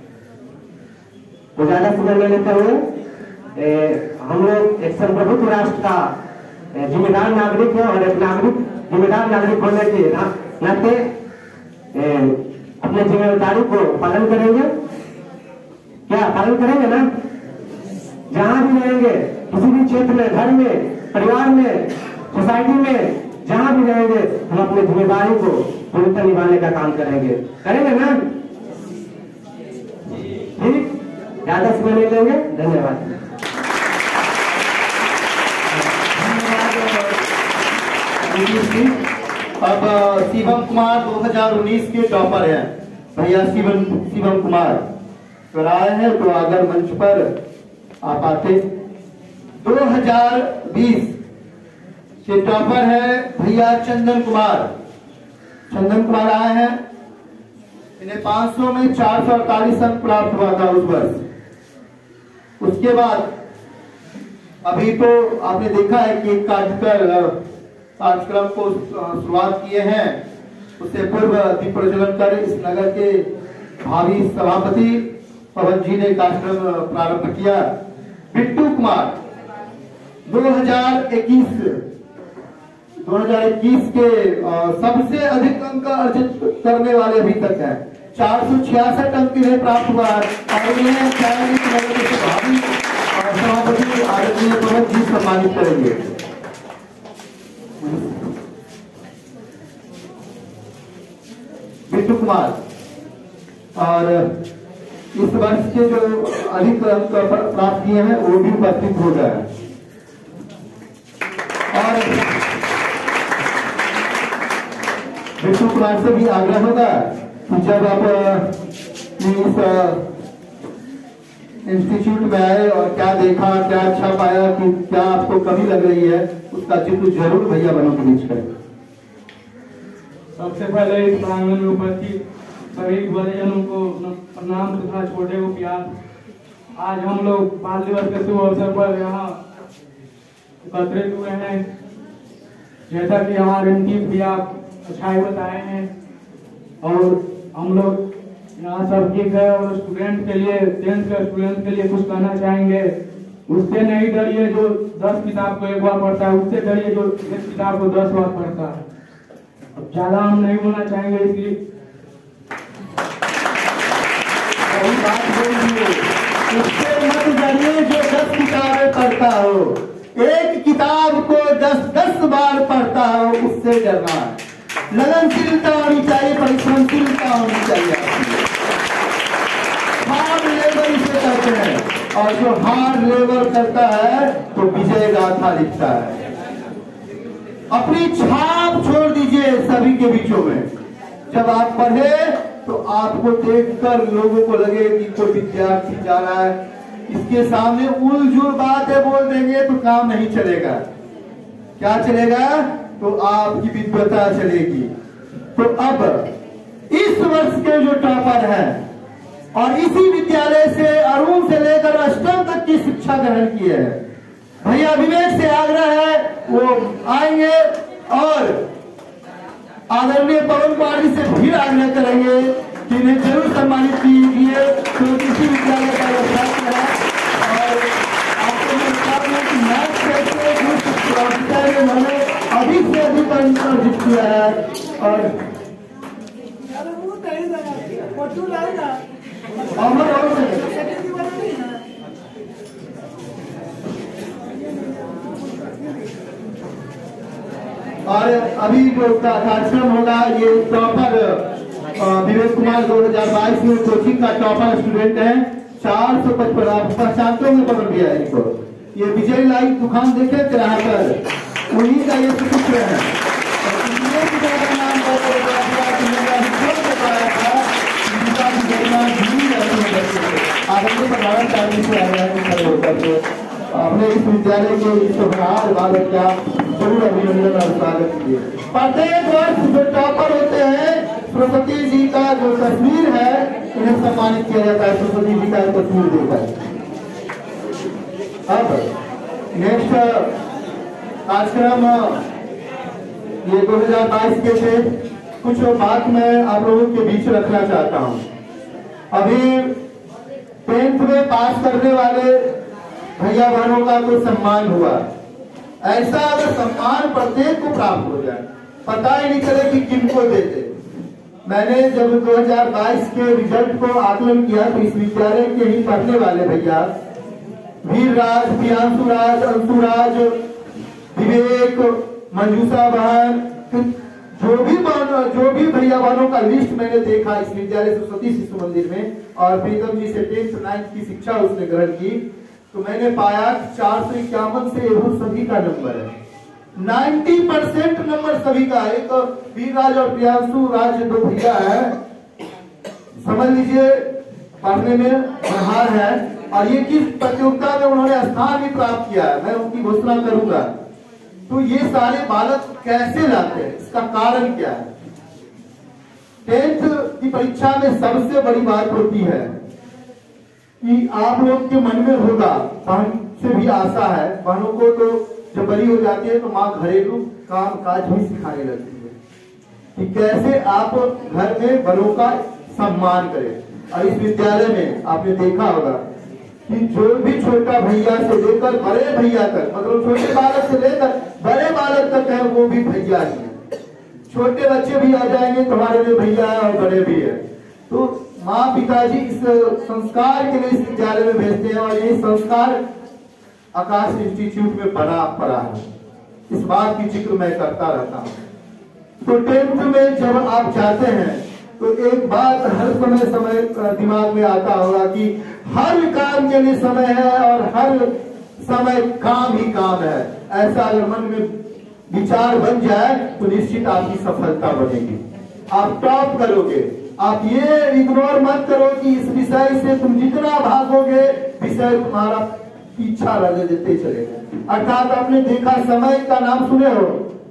तो ज्यादा समय ले लेते हुए हम लोग एक संप्रभुत्व राष्ट्र का जिम्मेदार नागरिक है और एक जिम्मेदार नागरिक होने के नाते अपने जिम्मेदारी को पालन करेंगे। क्या पालन करेंगे ना? जहां भी रहेंगे, किसी भी क्षेत्र में, घर में, परिवार में, सोसाइटी में, जहां भी रहेंगे हम अपनी जिम्मेदारी को पूरी तरह निभाने का काम करेंगे ना? ठीक, ज्यादा समय नहीं लेंगे। धन्यवाद। की। अब शिवम कुमार 2019 के टॉपर हैं भैया, शिवम कुमार अगर आए हैं तो अगर मंच पर आप आते। 2020 के टॉपर है भैया चंदन कुमार आए हैं। इन्हें 500 में 448 अंक प्राप्त हुआ था उस वर्ष। उसके बाद अभी तो आपने देखा है कि काटकर कार्यक्रम को शुरुआत किए हैं। उससे पूर्व दीप प्रज्वलन कर इस नगर के भावी सभापति पवन जी ने कार्यक्रम प्रारंभ किया। बिट्टू कुमार 2021 के सबसे अधिक अंक अर्जित करने वाले अभी तक हैं। 466 अंक इन्हें प्राप्त हुआ है और इन्हें भावी सभापति आदरणीय पवन जी सम्मानित करेंगे। बिट्टू कुमार और इस वर्ष के जो अधिक अंक प्राप्त किए हैं वो भी उपस्थित हो गए हैं। और बिट्टू कुमार से भी आग्रह होगा कि जब आप इस इंस्टीट्यूट में आए और क्या देखा, क्या अच्छा पाया, कि क्या आपको कमी लग रही है, उसका जिक्र जरूर भैया बहनों के बीच करें। सबसे पहले इस प्रांगण में उपस्थित सभी बड़ेजनों को प्रणाम तथा छोटे को प्यार। आज हम लोग बाल दिवस के शुभ अवसर पर यहाँ एकत्रित हुए हैं। जैसा कि हमारे अंकित भी आप अच्छाई बताए हैं और हम लोग यहाँ सब ठीक है और स्टूडेंट के लिए 10th के स्टूडेंट के लिए कुछ कहना चाहेंगे। उससे नहीं डरिए जो 10 किताब को एक बार पढ़ता है, उससे डरिए जो एक किताब को 10 बार पढ़ता है। अब ज्यादा हम नहीं बोलना चाहेंगे, इसलिए बात बोलिए, उससे मत डरिए जो 10 किताबें पढ़ता हो। एक किताब को 10 बार पढ़ता हो, उससे डरना है। लगनशीलता होनी चाहिए, परिश्रमशीलता होनी चाहिए। हार्ड लेबर इसे कहते हैं और जो हार्ड लेबर करता है तो विजय गाथा लिखता है। अपनी छाप छोड़ दीजिए सभी के बीचों में। जब आप पढ़े तो आपको देखकर लोगों को लगे कि कोई विद्यार्थी जा रहा है, इसके सामने उलझुल बातें बोल देंगे तो काम नहीं चलेगा। क्या चलेगा? तो आपकी विद्वता चलेगी। तो अब इस वर्ष के जो टॉपर हैं और इसी विद्यालय से अरुण से लेकर अष्टम तक की शिक्षा ग्रहण किए हैं, भैया विवेक से आग्रह है वो आएंगे और आदरणीय पवन कुमार जी से फिर आग्रह करेंगे कि इन्हें जरूर सम्मानित कीजिए, क्योंकि इसी विद्यालय का छात्र है। और आपको मैं बता दूं कि मैथ में उन्होंने अधिक से अधिक अंक अर्जित किया है। और और अभी जो कार्यक्रम होगा, ये टॉपर विवेक कुमार 2022 में कोचिंग का टॉपर स्टूडेंट है। 455 आप पहचानते होंगे, पकड़ दिया है इनको। ये विजय लाइट दुकान देखे तिराहा पर, उन्हीं का ये पुत्र है। अपने इस विद्यालय के इस होनहार बालक का जरूर अभिनंदन और स्वागत कीजिए। प्रत्येक वर्ष जो टॉपर होते हैं, सरस्वती जी का जो तस्वीर है उन्हें सम्मानित किया जाता है। सरस्वती जी का तस्वीर देकर अब नेक्स्ट कार्यक्रम ये 2022 के थे। कुछ बात मैं आप लोगों के बीच रखना चाहता हूँ। अभी 10th में पास करने वाले भैया बहनों का कोई सम्मान हुआ, ऐसा अगर सम्मान प्रत्येक को प्राप्त हो जाए, पता ही नहीं चले कि किनको देते। मैंने जब 2022 के रिजल्ट को आकलन किया तो इस विद्यालय के ही पढ़ने वाले भैया वीर राज, प्रियांशु राज, अंशु राज, विवेक, मंजूषा बहन, जो भी भैया बहनों का लिस्ट मैंने देखा इस विद्यालय सरस्वती शिशु मंदिर में, और प्रीतम जी से 10th 9th की शिक्षा उसने ग्रहण की, तो मैंने पाया 451 से एवं सभी का नंबर है। 90% नंबर सभी का। एक वीरराज और प्रियांशु राज दो भैया है, समझ लीजिए पढ़ने में बहार है, और ये किस प्रतियोगिता में उन्होंने स्थान भी प्राप्त किया है, मैं उनकी घोषणा करूंगा। तो ये सारे बालक कैसे लाते हैं, इसका कारण क्या है? 10th की परीक्षा में सबसे बड़ी बात होती है कि आप लोग के मन में होगा, बहन से भी आशा है, बहनों को तो जब बड़ी हो जाती है तो माँ घरेलू काम काज भी सिखाने लगती है कि कैसे आप घर में बड़ों का सम्मान करें। और इस विद्यालय में आपने देखा होगा कि जो भी छोटा भैया से लेकर बड़े भैया तक, मतलब छोटे बालक से लेकर बड़े बालक तक है, वो भी भैया ही है। छोटे बच्चे भी आ जाएंगे तुम्हारे लिए भैया है, और बड़े भी है। तो माँ पिताजी इस संस्कार के लिए इस विद्यालय में भेजते हैं, और ये संस्कार आकाश इंस्टीट्यूट में बना पड़ा है। इस बात की जिक्र मैं करता रहता हूँ। तो 10th में जब आप जाते हैं तो एक बात हर समय दिमाग में आता होगा कि हर काम के लिए समय है और हर समय काम ही काम है। ऐसा अगर मन में विचार बन जाए तो निश्चित आपकी सफलता बनेगी, आप टॉप करोगे। आप ये इग्नोर मत करो कि इस विषय से तुम जितना भागोगे विषय तुम्हारा पीछा लगे देते चलेगा। अर्थात आपने देखा, समय का नाम सुने हो,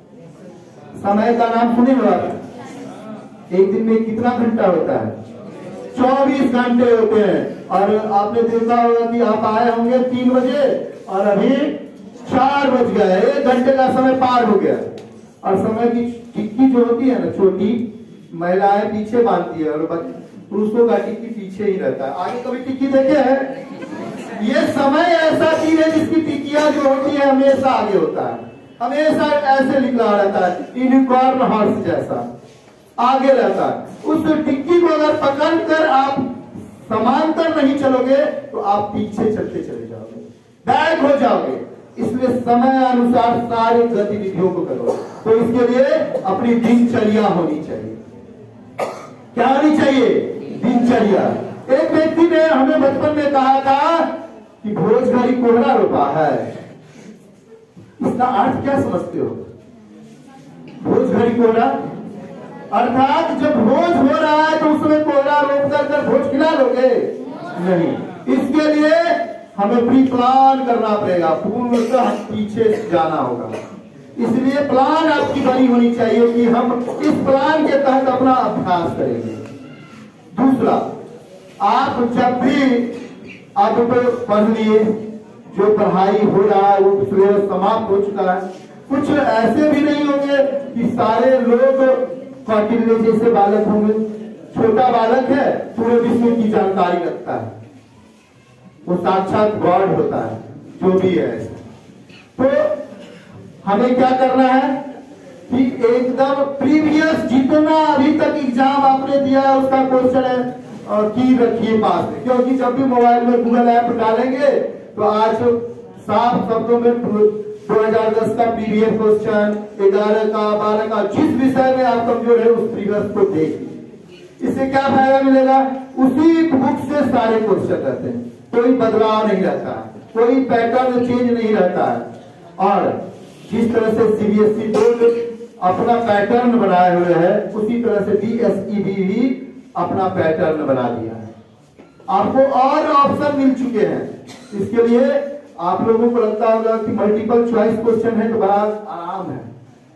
समय का नाम सुने हो आप? एक दिन में कितना घंटा होता है? 24 घंटे होते हैं। और आपने देखा होगा कि आप आए होंगे 3 बजे और अभी 4 बज गए, 1 घंटे का समय पार हो गया। और समय की टिक्की जो होती है ना छोटी, महिलाएं पीछे बांधती है और पुरुषों का टिक्की पीछे ही रहता है। आगे कभी टिक्की देखे हैं? ये समय ऐसा चीज है जिसकी टिक्कियां जो होती है हमेशा आगे होता है, हमेशा ऐसे निकला रहता है, यूनिकॉर्न हॉर्स जैसा आगे रहता है। उस टिक्की को अगर पकड़कर आप समांतर नहीं चलोगे तो आप पीछे चलते चले जाओगे, बैक हो जाओगे। इसलिए समय अनुसार सारी गतिविधियों को करो। तो इसके लिए अपनी दिनचर्या होनी चाहिए। क्या होनी चाहिए? दिनचर्या। एक व्यक्ति ने हमें बचपन में कहा था कि भोज घरी कोहरा रोपा है। इसका अर्थ क्या समझते हो? भोज घरी कोहरा अर्थात जब भोज हो रहा है तो उसमें कोहरा रोप कर भोज खिला लोगे? नहीं। इसके लिए हमें प्री प्लान करना पड़ेगा, पूर्णतः पीछे जाना होगा। इसलिए प्लान आपकी बनी होनी चाहिए कि हम इस प्लान के तहत अपना अभ्यास करेंगे। दूसरा, आप जब भी आप पढ़ लिए, जो पढ़ाई हो रहा है वो सिलेबस समाप्त हो चुका है, कुछ ऐसे भी नहीं होंगे कि सारे लोग कौटिल्य जैसे बालक होंगे। छोटा बालक है, पूरे विश्व की जानकारी रखता है, वो साक्षात गॉड होता है, जो भी है। तो हमें क्या करना है कि एकदम प्रीवियस जितना अभी तक एग्जाम आपने दिया है उसका क्वेश्चन है और की रखिए पास में, क्योंकि जब भी मोबाइल में गूगल ऐप डालेंगे तो आज साफ शब्दों में 2010 का प्रीवियस क्वेश्चन, 11 का, 12 का, जिस विषय में आप कमजोर है उस प्रीवियस को देखिए। इससे क्या फायदा मिलेगा? उसी बुक से सारे क्वेश्चन रहते हैं, कोई बदलाव नहीं रहता है, कोई पैटर्न चेंज नहीं रहता है। और जिस तरह से सीबीएसई बोर्ड अपना पैटर्न बनाए हुए है, उसी तरह से बीएसईबी भी अपना पैटर्न बना दिया है। आपको और ऑप्शन मिल चुके हैं। इसके लिए आप लोगों को लगता होगा कि मल्टीपल चॉइस क्वेश्चन है तो बड़ा आराम है।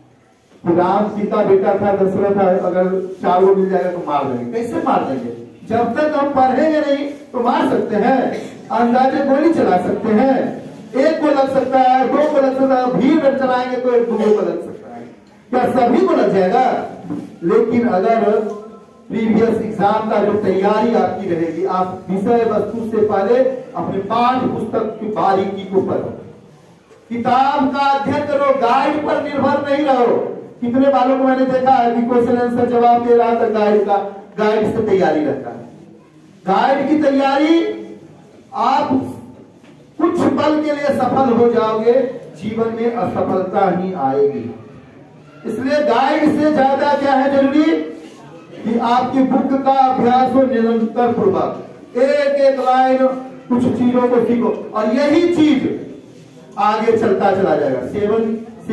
राम सीता बेटा था दशरथ था, अगर 4 को मिल जाएगा तो मार देंगे। कैसे मार देंगे? जब तक हम पढ़ेंगे नहीं तो मार सकते हैं, अंदाजे गोली चला सकते हैं, 1 को लग सकता है, 2 को लग सकता है, भीड़ में चलाएंगे तो 1 2 को लग सकता है। क्या सभी को लग जाएगा? लेकिन अगर प्रीवियस एग्जाम का जो तैयारी आपकी रहेगी, आप विषय वस्तु से पहले अपने पाठ्य पुस्तक की बारीकी को पढ़ो, किताब का अध्ययन करो, गाइड पर निर्भर नहीं रहो। कितने बालों को मैंने देखा है कि क्वेश्चन आंसर जवाब दे रहा था, गाइड से तैयारी रहता है। गाइड की तैयारी आप कुछ पल के लिए सफल हो जाओगे, जीवन में असफलता ही आएगी। इसलिए गाइड से ज्यादा क्या है जरूरी कि आपकी बुक का अभ्यास हो निरंतर पूर्वक, एक एक लाइन कुछ चीजों को सीखो और यही चीज आगे चलता चला जाएगा। 7, 6,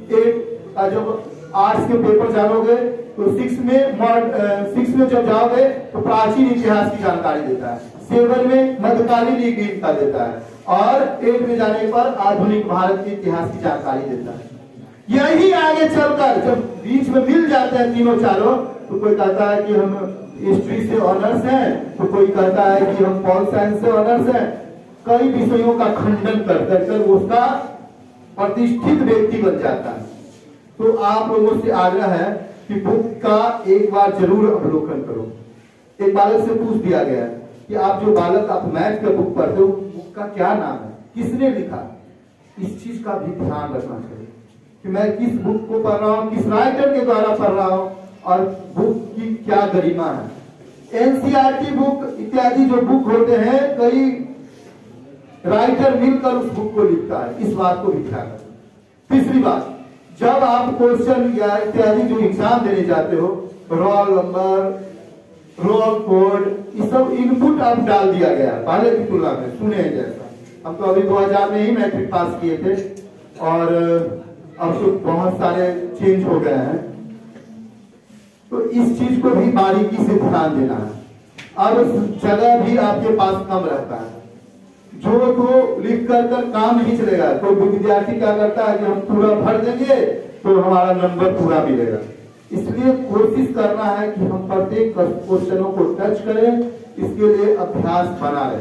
8 का जब आर्ट्स के पेपर जानोगे तो 6 में जब जाओगे तो प्राचीन इतिहास की जानकारी देता है, 7 में मध्यकालीन युग का देता है और 8 में जाने पर आधुनिक भारत के इतिहास की जानकारी देता है। यही आगे चलकर जब बीच में मिल जाते हैं तीनों चारों, तो कोई कहता है कि हम हिस्ट्री से ऑनर्स हैं, तो कोई कहता है कि हम पॉल साइंस से ऑनर्स हैं। कई विषयों का खंडन कर उसका प्रतिष्ठित व्यक्ति बन जाता है। तो आप लोगों से आग्रह है कि बुक का एक बार जरूर अवलोकन करो। एक बालक से पूछ दिया गया है कि आप जो बालक आप मैथ का बुक पढ़ते हो, बुक का क्या नाम है, किसने लिखा। इस चीज का भी ध्यान रखना चाहिए कि मैं किस बुक को पढ़ रहा हूँ, किस राइटर के द्वारा पढ़ रहा हूँ और बुक की क्या गरिमा है। एनसीईआरटी बुक इत्यादि जो बुक होते हैं, कई राइटर मिलकर उस बुक को लिखता है, इस बात को भी ध्यान रखें। तीसरी बात, जब आप क्वेश्चन या इत्यादि जो एग्जाम देने जाते हो, रोल नंबर, रोल कोड, ये सब इनपुट आप डाल दिया गया पहले की तुलना में, सुने जैसा। हम तो अभी 2000 में ही मैट्रिक पास किए थे और अब तो बहुत सारे चेंज हो गए हैं। तो इस चीज को भी बारीकी से ध्यान देना है। अब जगह भी आपके पास कम रहता है, जो तो लिख कर काम नहीं चलेगा। कोई विद्यार्थी क्या करता है कि हम पूरा भर देंगे तो हमारा नंबर पूरा मिलेगा। इसलिए कोशिश करना है कि हम प्रत्येक क्वेश्चनों को टच करें, इसके लिए अभ्यास बना रहे।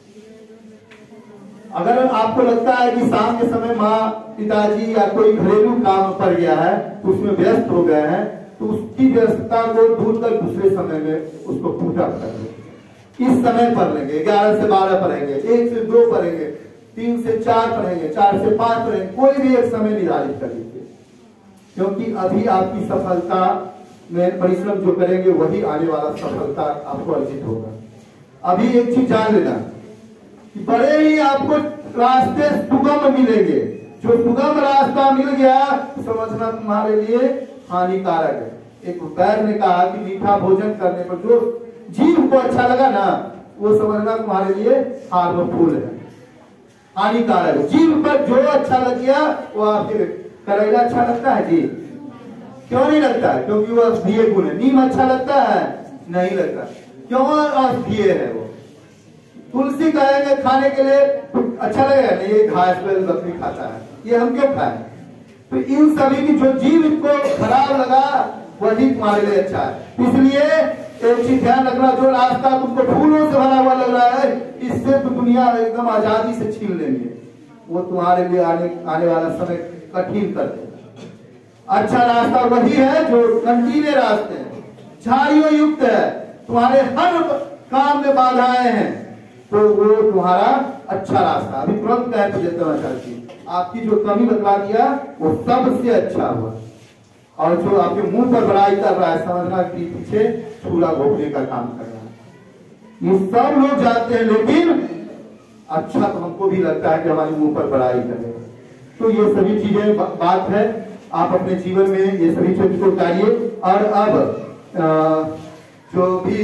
अगर आपको लगता है कि शाम के समय माँ पिताजी या कोई घरेलू काम पड़ गया है, उसमें व्यस्त हो गए हैं, तो उसकी व्यस्तता को दूर कर दूसरे समय में उसको पूरा कर लें। इस समय पढ़ लेंगे, 11 से 12 पढ़ेंगे, 1 से 2 पढ़ेंगे, 3 से 4 पढ़ेंगे, 4 से 5 पढ़ेंगे, कोई भी एक समय निर्धारित कर लीजिए। क्योंकि अभी आपकी सफलता में परिश्रम जो करेंगे वही आने वाला सफलता आपको अर्जित होगा। अभी एक चीज जान लेना कि बड़े ही आपको रास्ते सुगम मिलेंगे। जो सुगम रास्ता मिल गया समझना तुम्हारे लिए हानिकारक है। एक वैद्य ने कहा कि मीठा भोजन करने पर जो जीव को अच्छा लगा ना, वो समझना तुम्हारे लिए हार्मफुल है, हानिकारक है। जीव पर जो अच्छा लग गया वो आपके, करेला अच्छा लगता है जी, क्यों नहीं लगता है? क्योंकि वो औषधीय गुण है। नीम अच्छा लगता है? नहीं लगता, क्यों? औषधीय है वो। तुलसी कहेंगे खाने के लिए अच्छा लगेगा नहीं, ये घास बकरी खाता है, ये हम क्यों खाएं? तो इन सभी की जो जीव इनको खराब लगा वही तुम्हारे लिए अच्छा है। इसलिए एक चीज ध्यान रखना, जो रास्ता तुमको फूलों से भरा हुआ लग रहा है, इससे तो दुनिया एकदम आजादी से छीन लेंगे, वो तुम्हारे लिए आने वाला समय कठिन कर देगा। अच्छा रास्ता वही है जो कंटीले रास्ते हैं, झाड़ियों युक्त है, तुम्हारे हर काम में बाधाएं हैं, तो वो तुम्हारा अच्छा रास्ता। अभी तुरंत कह देता चाहती, आपकी जो कमी बतला दिया वो सबसे अच्छा हुआ। और जो आपके मुंह पर बड़ाई कर रहा है, समझना कि पीछे छूला घोपने का काम कर रहा है। ये सब लोग जाते हैं, लेकिन अच्छा तो हमको भी लगता है कि हमारे मुंह पर बड़ाई करें। तो ये सभी चीजें बात है, आप अपने जीवन में ये सभी चीज को उतारिए। और अब जो भी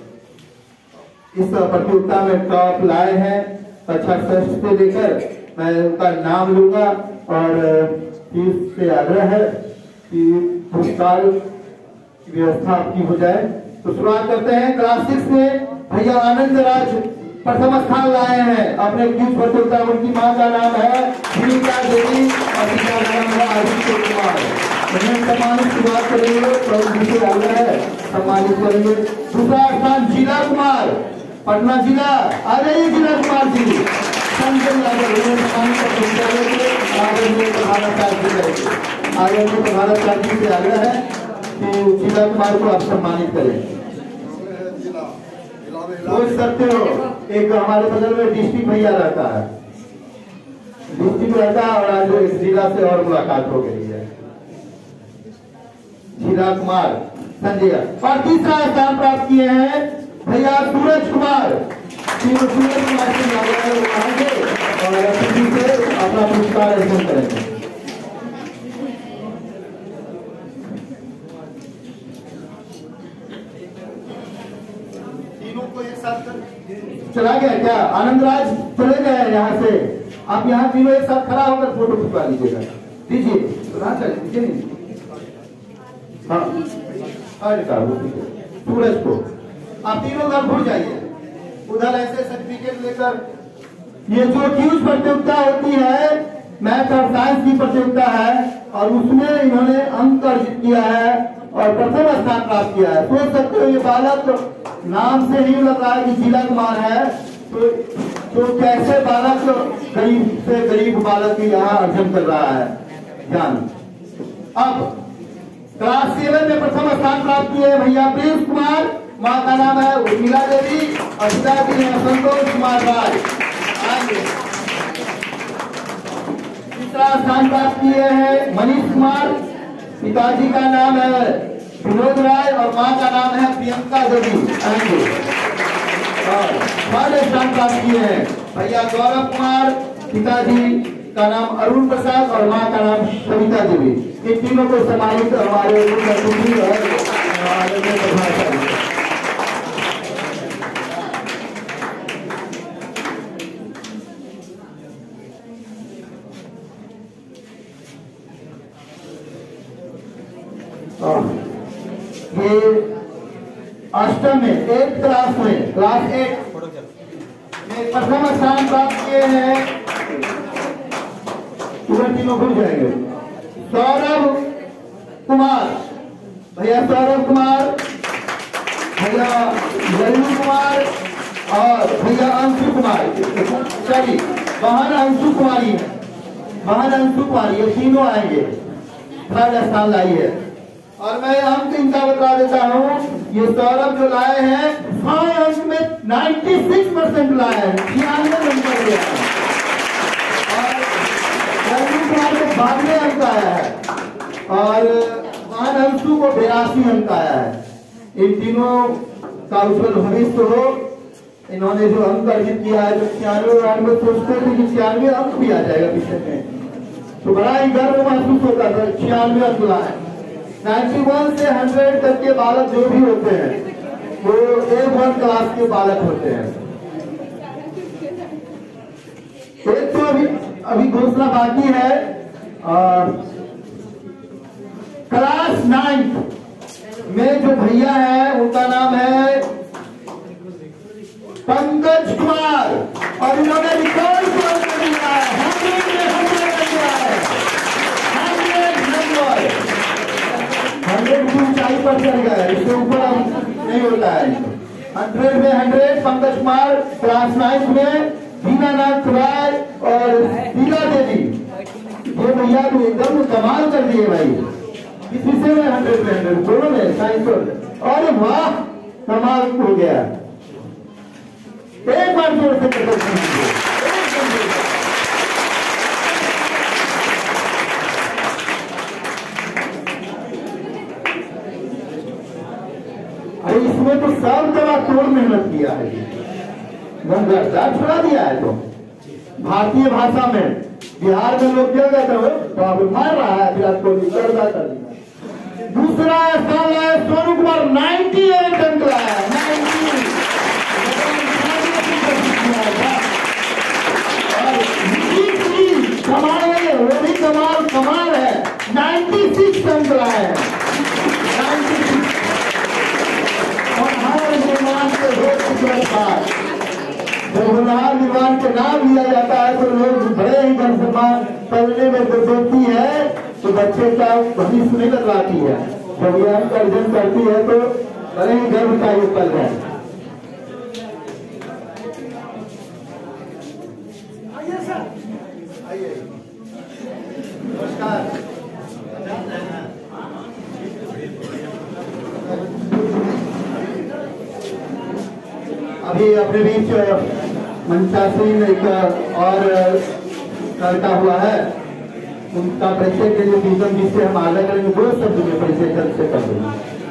इस प्रतियोगिता में टॉप लाए हैं, कक्षा 6 से लेकर, मैं उनका नाम लूंगा और इससे आग्रह है कि पुरस्कार की व्यवस्था आपकी हो जाए। तो शुरुआत करते हैं क्लास 6 में। भैया आनंद राज प्रथम स्थान लाए हैं अपने क्विज प्रतियोगिता। उनकी मां का नाम है रीता देवी और पिता का नाम है आदित्य कुमार। उन्हें सम्मानित शुरुआत करेंगे, दूसरे आग्रह है सम्मानित करेंगे। दूसरा स्थान जिला कुमार, पटना जिला। आ जाइए जिला कुमार जी। भारत राज्य से आग्रह है कि जिला कुमार को आप सम्मानित करें। सोच सकते हो, एक हमारे बगल में डिस्ट्रिक्ट भैया रहता है, डिस्ट्रिक्ट रहता है, और आज इस जिला से और मुलाकात हो गई है। जिला कुमार संजय। और तीसरा स्थान प्राप्त किए हैं भैया सूरज कुमार। सूरज कुमार से आएंगे और से अपना पुरस्कार अर्पण करेंगे। चला गया क्या? आनंद राज चले गए यहाँ से। आप यहाँ तीनों एक साथ खड़ा होकर फोटो खिंचवा लीजिएगा। दीजिए। सुना चाहिए नहीं। हाँ सूरज को आप तीनों घर भूल जाइए, उधर ऐसे सर्टिफिकेट लेकर। ये जो क्यूज प्रतियोगिता होती है मैथ और साइंस की प्रतियोगिता है, और उसमें इन्होंने अंक अर्जित किया है और प्रथम स्थान प्राप्त किया है। सोच सकते हो ये बालक नाम से ही लग रहा है कि जिला कुमार है, तो कैसे बालक गरीब से गरीब बालक यहाँ अर्जन कर रहा है ज्ञान। अब क्लास 7 में प्रथम स्थान प्राप्त किए भैया प्रिंस कुमार, माँ का नाम है उर्मिला देवी और पिताजी है संतोष कुमार राय। तीसरा स्थान प्राप्त किए हैं मनीष कुमार, पिताजी का नाम है विनोद राय और माँ का नाम है प्रियंका देवी। और थर्ड स्थान प्राप्त किए हैं भैया गौरव कुमार, पिताजी का नाम अरुण प्रसाद और माँ का नाम सविता देवी। इन तीनों को सम्मानित हमारे ये अष्टम में 8th क्लास में क्लास 8 में प्रथम स्थान प्राप्त किए हैं। तीनों भूल जाएंगे। सौरभ कुमार, भैया सौरभ कुमार, भैया लल्लू कुमार और भैया अंशु कुमार, सॉरी बहन अंशु कुमारी, बहन अंशु कुमारी, ये तीनों आएंगे, थर्ड स्थान लाई है। और मैं अंक इनका बता देता हूँ, ये सौरभ जो लाए हैं 100 अंक में 96% लाए हैं, 96 नंबर लिया है। और लल्लू कुमार को 92 अंक आया है और बहन अंशु को 82 अंक आया है। इन तीनों का उज्जवल भविष्य हो। इन्होंने जो अंक अर्जित किया है, जो 96 में सोचते थे कि 96 अंक भी आ जाएगा विषय में, तो बड़ा ही गर्व महसूस होता था। 96 अंक लाए। 91 से 100 तक के बालक जो भी होते हैं वो A1 क्लास के बालक होते हैं। एक तो अभी घोषणा बाकी है। क्लास 9 में जो भैया है उनका नाम है पंकज कुमार और इन्होंने रिकॉर्ड कर दिया है। 100 में 100 किया है, 100 की ऊंचाई पर चढ़ गया है, इससे ऊपर नहीं होता है। 100 में 100 पंकज कुमार, क्लास 9 में दीनानाथ राय और शीला देवी, ये भैया तो एकदम कमाल कर दिए भाई। इस विषय में 100 में 100 दोनों में साइंस और वाह कमाल हो गया। एक बार जोर से अरे इसमें तो सब तरह तोड़ मेहनत किया है, छुड़ा दिया है। तो भारतीय भाषा में बिहार में लोग क्या कहते हैं, तो अब मार रहा है विराट कोहली, कर्जा कर दिया। दूसरा स्थान है सोनू कुमार, 98 अंक लाया है, 90। कमाल है, वो भी कमाल है, 96 अंक लाए हैं, 96। और हर निर्माण के जब होनहार निर्माण के नाम लिया जाता है तो लोग बड़े ही गर्व सम्मान करने में देती है, तो बच्चे का भविष्य नहीं बदलाती है। जब यह अंक अर्जन करती है तो बड़े ही गर्व का ये पल है। नमस्कार। अभी अपने बीच मंचासीन एक और लड़का हुआ है, उनका परिचय के लिए गीतम जी से हम आगे करेंगे, 2 शब्द में परिचय करते कर देंगे।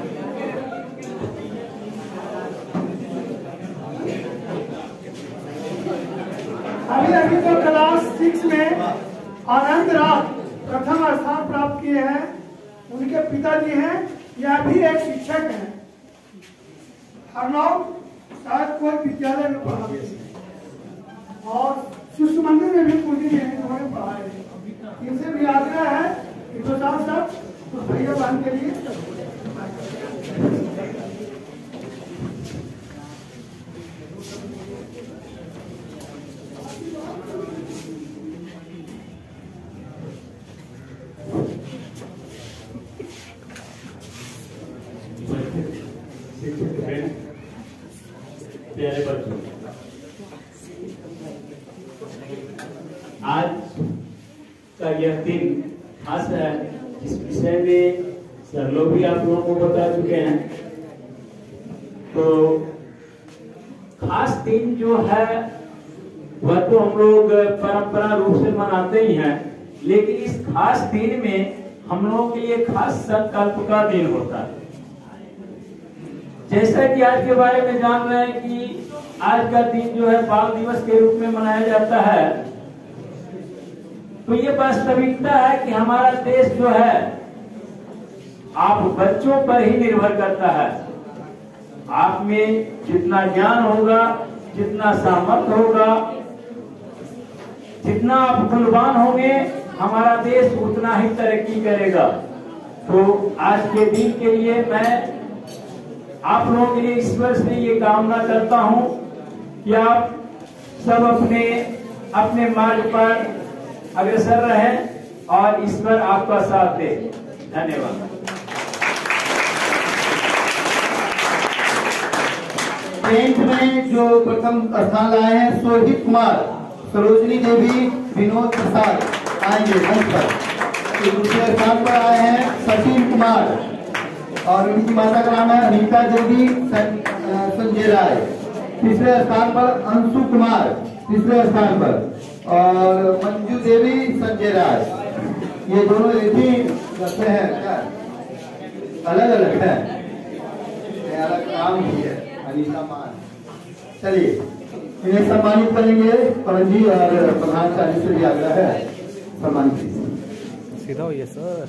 अभी तो क्लास 6 में आनंद राज प्रथम स्थान प्राप्त किए हैं। उनके पिताजी हैं, यह भी एक शिक्षक हैं। हरनौत शायद कोई विद्यालय में पढ़ाते हैं और शिशु मंदिर में भी कुछ दिन उन्होंने पढ़ाए। इनसे भी आग्रह है तो साथ भैया बहन के लिए प्यारे बच्चों, आज का यह दिन खास है। इस विषय में सर लोग भी आप लोगों को बता चुके हैं। तो खास दिन जो है वह तो हम लोग परंपरा रूप से मनाते ही हैं, लेकिन इस खास दिन में हम लोगों के लिए खास संकल्प का दिन होता है। जैसा कि आज के बारे में जान रहे हैं कि आज का दिन जो है बाल दिवस के रूप में मनाया जाता है, तो ये वास्तविकता है कि हमारा देश जो है आप बच्चों पर ही निर्भर करता है। आप में जितना ज्ञान होगा, जितना सामर्थ्य होगा, जितना आप गुणवान होंगे, हमारा देश उतना ही तरक्की करेगा। तो आज के दिन के लिए मैं आप लोगों के लिए ईश्वर से ये कामना करता हूं कि आप सब अपने अपने मार्ग पर अग्रसर रहें और ईश्वर आपका साथ दे। धन्यवाद। टेंथ में जो प्रथम स्थान लाए हैं सोहित कुमार, सरोजनी देवी, विनोद प्रसाद आएंगे मंच पर। दूसरे स्थान पर आए हैं सचिन कुमार और उनकी माता का नाम है अनीता देवी संजय राय। तीसरे स्थान पर अंशु कुमार, तीसरे स्थान पर, और मंजू देवी संजय राय। ये दोनों एक ही रखते हैं क्या? अलग अलग है, अलग नाम ही है अनीता मान। चलिए इन्हें सम्मानित करेंगे। पवन जी और प्रधान चार्य से भी आग्रह है, सम्मानित सीधा हो ये सर।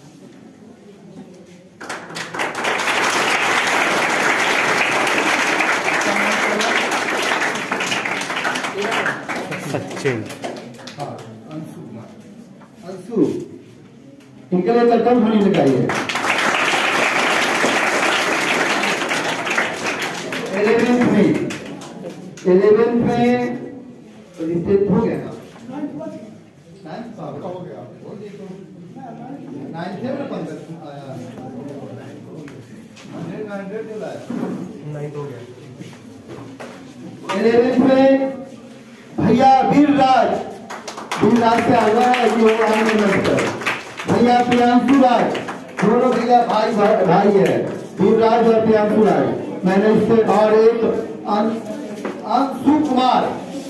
सचिन, हाँ अंशु कुमार, अंशु इनके लिए कर्तव्य ध्वनि लगाइए। 11th में रिजेक्ट हो गया ना? 9th हो गया, 9th में 15 आया, 100 लाया, 9th हो गया। 11th में भैया वीरराज से आगा है कि वो आएंगे मंच पर। भैया प्रियांशु राज, दोनों भैया भाई है, वीरराज और प्रियांशु राज। मैंने इससे और एक अंशु कुमार,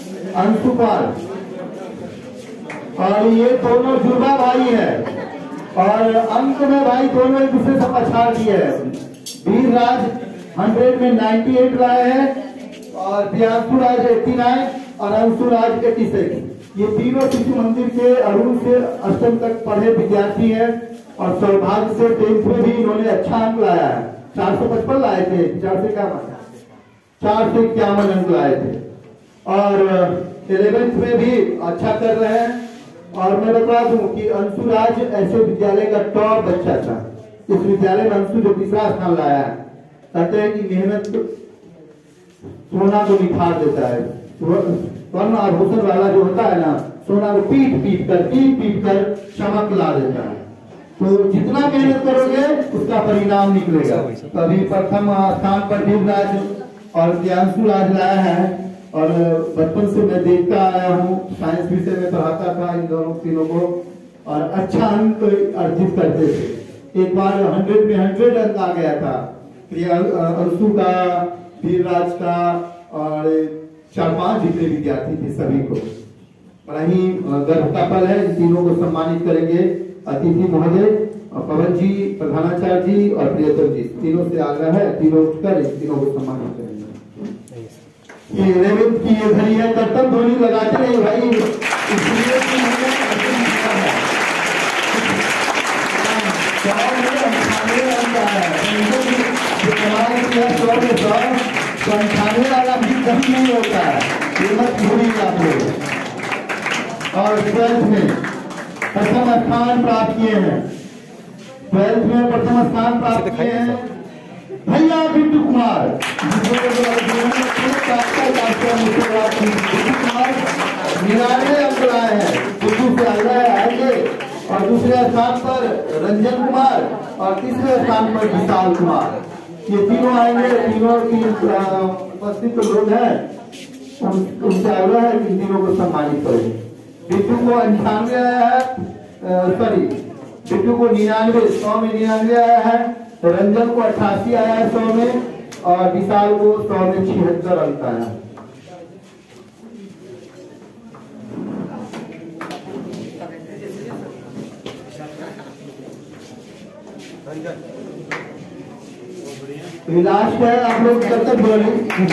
और ये दोनों जुड़वा भाई है और अंक में भाई दोनों एक दूसरे से पछाड़ दिए है। वीरराज 100 में 98 लाए हैं और प्रियांशु राज 89 और अंशु राज 86। ये तीनों शिशु मंदिर के अरुण से अष्टम तक पढ़े विद्यार्थी हैं और सौभाग्य से 10th में भी इन्होंने अच्छा अंक लाया है। 455 लाए थे, 451 अंक लाए थे और 11th में भी अच्छा कर रहे हैं। और मैं बता दूं कि अंशु राज ऐसे विद्यालय का टॉप बच्चा था। इस विद्यालय में अंशु जो तीसरा स्थान लाया है, कहते हैं कि मेहनत सोना को निखार देता है। स्वर्ण आभूषण वाला जो होता है ना, सोना को पीट कर चमक ला देता है। तो जितना मेहनत करोगे उसका परिणाम निकलेगा। तो अभी प्रथम स्थान पर वीरराज और प्रियांशु राज लाया है और बचपन से मैं देखता आया हूँ, साइंस विषय में पढ़ाता था इन दोनों तीनों को और अच्छा अंक अर्जित करते थे। एक बार 100 में 100 अंक आ गया था अंशु का, वीरराज का और 4-5 जितने विद्यार्थी थे सभी को। बड़ा ही गर्व का पल है। इन तीनों को सम्मानित करेंगे अतिथि महोदय पवन जी, प्रधानाचार्य जी और प्रियतम जी। तीनों से आग्रह है, तीनों उठकर तीनों को सम्मानित करेंगे। ये 11th की ये घड़ी है, कर्तव्य ध्वनि लगाते रहिए भाई, इसलिए कि हमने संठाने वाला भी कभी नहीं होता है, ये मत भूलिए आप लोग। और 12th में प्रथम स्थान प्राप्त किए हैं। 12th में प्रथम स्थान प्राप्त किए हैं भैया बिट्टू कुमार, बिट्टू कुमार 99 अंक लाए हैं। बिट्टू से आएंगे। और दूसरे स्थान पर रंजन कुमार और तीसरे स्थान पर विशाल कुमार, ये तीनों आएंगे। तीनों की उपस्थित लोग हैं, उनसे आग्रह है कि तीनों को सम्मानित करें। बिट्टू को 98 आया है, सॉरी बिट्टू को 99 100 में 99 आया है, रंजन को 88 आया है 100 में, और विशाल को 100 में 76 अंक आया है। लास्ट है, आप लोग कब तक बोलेंगे?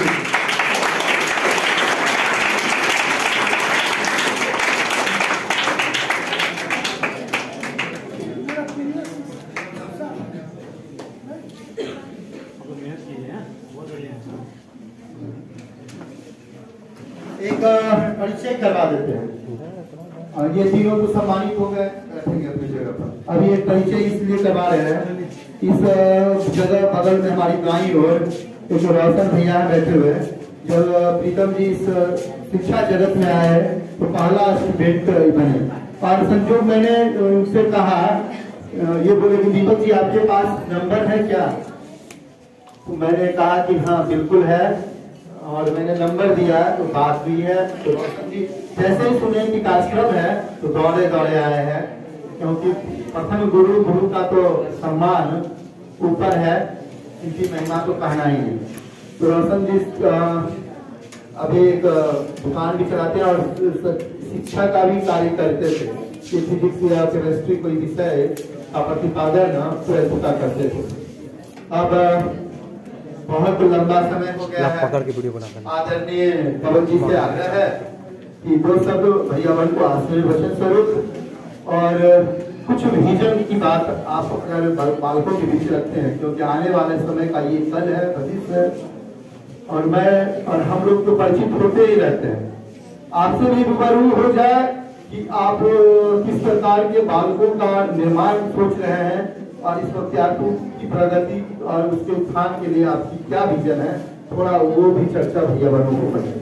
एक परिचय करवा देते हैं और ये तीनों तो सम्मानित हो गए, बैठेंगे अपनी जगह पर। अभी एक परिचय इसलिए करवा रहे हैं, इस जगह बगल में हमारी दाईं ओर एक रोशन भैया बैठे हुए। जब प्रीतम जी इस शिक्षा जगत में आए तो पहला स्टूडेंट बने, और संजोग मैंने उनसे कहा, ये बोले कि दीपक जी आपके पास नंबर है क्या? तो मैंने कहा कि हाँ बिल्कुल है, और मैंने नंबर दिया तो बात हुई है। तो रोशन जी जैसे ही सुने कि कार्यक्रम है तो दौड़े दौड़े आए हैं, क्योंकि प्रथम गुरु का तो सम्मान ऊपर है, इनकी महिमा तो कहना ही नहीं। तो रोशन जी अभी एक दुकान भी चलाते हैं और शिक्षा का भी कार्य करते थे कि फिजिक्स या केमिस्ट्री कोई विषय का प्रतिपादन प्रस्तुता करते थे। अब बहुत लंबा समय हो गया है, आदरणीय पवन जी से आग्रह है कि दो शब्द भैया वन को आशीर्वाद वचन स्वरूप और कुछ विजन की बात आप अगर बालकों के बीच रखते हैं, क्योंकि आने वाले समय का ये कल है, भविष्य है, और मैं और हम लोग तो परिचित होते ही रहते हैं। आपसे भी रूबरू हो जाए कि आप किस प्रकार के बालकों का निर्माण सोच रहे हैं और इस विद्यार्थियों की प्रगति और उसके उत्थान के लिए आपकी क्या विजन है, थोड़ा वो भी चर्चा भैया बहनों को करें।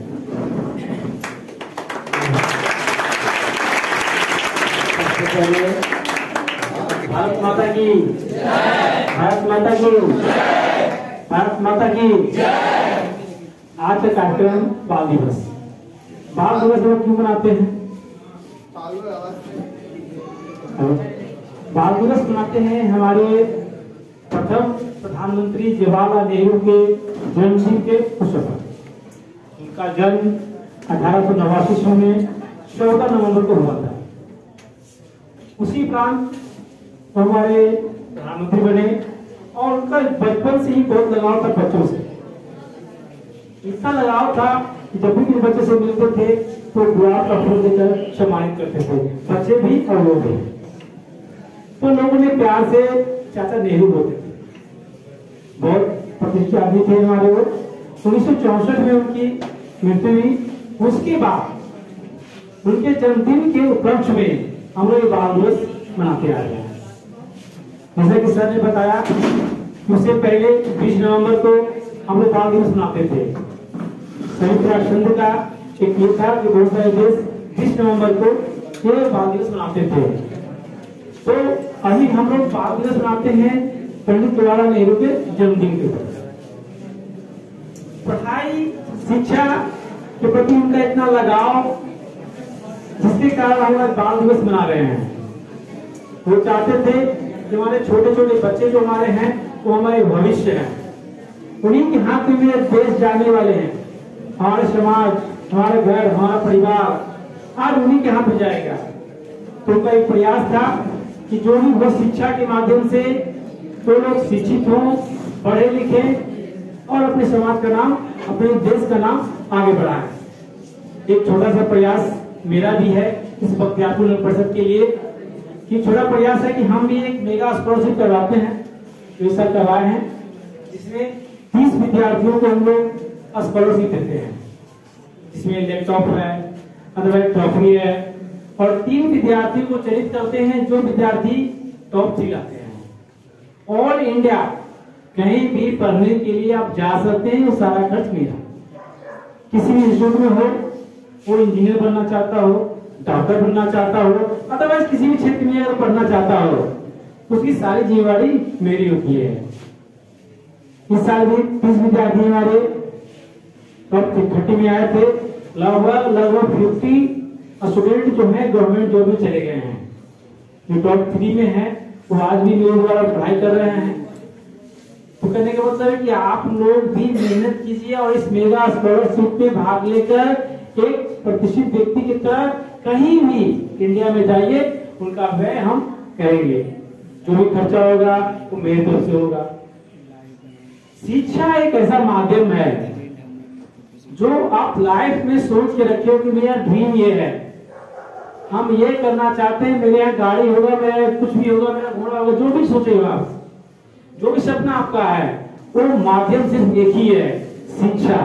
भारत माता की भारत माता की भारत माता की। आज का कार्यक्रम बाल दिवस। बाल दिवस हम क्यों मनाते हैं? बाल दिवस मनाते हैं हमारे प्रथम प्रधानमंत्री जवाहरलाल नेहरू के जन्मदिन के अवसर पर। उनका जन्म 1889 में 14 नवंबर को हुआ था। उसी उपरांत हमारे प्रधानमंत्री बने और उनका बचपन से ही बहुत लगाव था बच्चों से। इतना लगाव था कि जब भी बच्चे से मिलते थे तो गुलाब का फूल देकर सम्मानित करते थे, बच्चे भी और लोग भी। तो लोगों ने प्यार से चाचा नेहरू बोलते थे। बहुत प्रतिष्ठित आदमी थे हमारे वो। 1964 में उनकी मृत्यु हुई। उसके बाद उनके जन्मदिन के उपलक्ष्य में हम लोग बाल दिवस मनाते आ रहे हैं। जैसे कि सर ने बताया, उससे पहले 20 नवंबर को हम लोग बाल दिवस मनाते थे। संयुक्त राष्ट्र संघ का एक ये था कि बहुत सारे देश 20 नवंबर को ये बाल दिवस मनाते थे। तो अभी हम लोग बाल दिवस मनाते हैं पंडित जवाहरलाल नेहरू के जन्मदिन के ऊपर। पढ़ाई शिक्षा के प्रति उनका इतना लगाव, जिसके कारण हम लोग बाल दिवस मना रहे हैं। वो चाहते थे कि हमारे छोटे छोटे बच्चे जो हमारे हैं वो हमारे भविष्य हैं, उन्हीं के हाथ में देश जाने वाले हैं। हमारे समाज, हमारे घर, हमारा परिवार आज उन्हीं के हाथ में जाएगा। तो उनका एक प्रयास था कि जो भी वो शिक्षा के माध्यम से तो लोग शिक्षित हों, पढ़े लिखे और अपने समाज का नाम, अपने देश का नाम आगे बढ़ाएं। एक छोटा सा प्रयास मेरा भी है इस बख्तियारपुर परिषद के लिए, कि छोटा प्रयास है कि हम भी एक मेगा स्कॉलरशिप करवाते हैं, इस साल करवाए हैं, जिसमें 30 विद्यार्थियों को हम लोग स्कॉलरशिप देते हैं। इसमें लैपटॉप है, अदरवाइज ट्रॉफी है, और 3 विद्यार्थियों को चयनित करते हैं जो विद्यार्थी टॉप 3 लाते हैं। ऑल इंडिया कहीं भी पढ़ने के लिए आप जा सकते हैं, वो सारा खर्च मेरा। किसी भी इंस्टीट्यूट में हो, वो इंजीनियर बनना चाहता हो, डॉक्टर बनना चाहता हो, अदरवाइज किसी भी क्षेत्र में अगर पढ़ना चाहता हो, उसकी सारी जिम्मेवारी मेरी होती है। इस साल भी 30 विद्यार्थी हमारे टॉप 30 में आए थे। लगभग 50 स्टूडेंट जो है गवर्नमेंट जॉब में चले गए हैं। जो टॉप 3 में है वो आज भी मेरे द्वारा पढ़ाई कर रहे हैं। तो कहने का मतलब है कि आप लोग भी मेहनत कीजिए और इस मेगा स्कॉलरशिप में भाग लेकर एक प्रतिष्ठित व्यक्ति की तरह कहीं भी इंडिया में जाइए, उनका व्यय हम करेंगे। जो भी खर्चा होगा वो मेरी तरफ से होगा। शिक्षा एक ऐसा माध्यम है जो आप लाइफ में सोच के रखे हो कि मेरा ड्रीम ये है, हम ये करना चाहते हैं, मेरे यहाँ गाड़ी होगा, मेरा कुछ भी होगा, मेरा घोड़ा होगा, जो भी सोचेगा आप, जो भी सपना आपका है, वो माध्यम सिर्फ एक ही है, शिक्षा।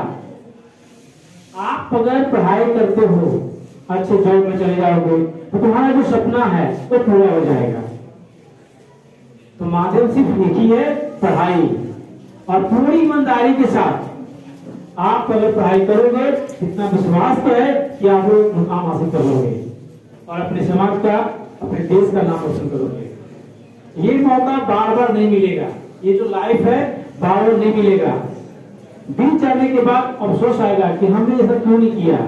आप अगर पढ़ाई करते हो, अच्छे जॉब में चले जाओगे, तो तुम्हारा जो सपना है वो पूरा हो जाएगा। तो माध्यम सिर्फ एक ही है, पढ़ाई। और पूरी ईमानदारी के साथ आप अगर पढ़ाई करोगे, इतना विश्वास तो है कि आप लोग मुकाम हासिल करोगे और अपने समाज का, अपने देश का नाम रोशन करोगे। ये मौका बार बार नहीं मिलेगा। ये जो लाइफ है बार बार नहीं मिलेगा। बीत जाने के बाद अफसोस आएगा कि हमने ऐसा क्यों नहीं किया।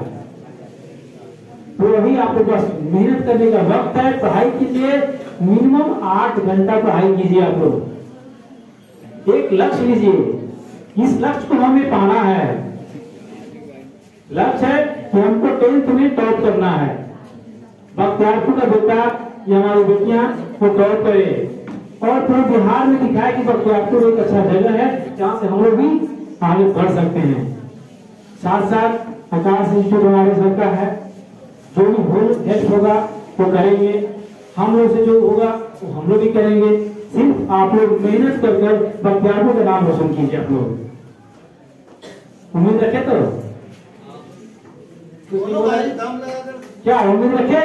तो अभी आपको बस मेहनत करने का वक्त है। पढ़ाई कीजिए, मिनिमम 8 घंटा पढ़ाई कीजिए। आप लोग एक लक्ष्य लीजिए, इस लक्ष्य को हमें पाना है। लक्ष्य है कि हमको 10th में टॉप करना है। बख्तियारपुर का बेटा या हमारी बेटियां वो टॉप करे और पूरे बिहार में दिखाए कि बख्तियारपुर एक अच्छा जगह है जहाँ से हम लोग भी आगे बढ़ सकते हैं। साथ साथ आकाश इंस्टीट्यूट हमारे सर का है, जो भी हेल्प होगा वो करेंगे, हम लोग से जो होगा वो हम लोग भी करेंगे। सिर्फ आप लोग मेहनत कर बख्तियारपुर का नाम रोशन कीजिए। आप लोग उम्मीद रखे तो क्या उम्मीद रखे?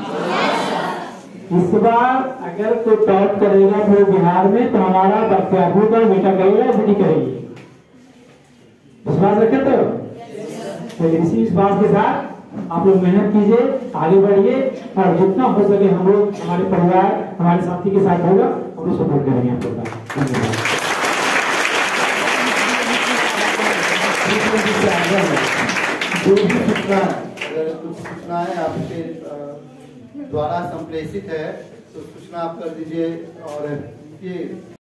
इस बार अगर कोई टॉप करेगा पूरे बिहार में तो हमारा बख्तियारपुर का बेटा करेगा, बेटी करेगी। विश्वास रखे तो इसी विश्वास के साथ आप लोग मेहनत कीजिए, आगे बढ़िए और जितना हो सके हम लोग, हमारे परिवार, हमारे साथी के साथ होगा, हम लोग सपोर्ट करेंगे आप लोग का। जो भी सूचना, अगर कुछ सूचना है आपके द्वारा संप्रेषित है तो सूचना आप कर दीजिए। और ये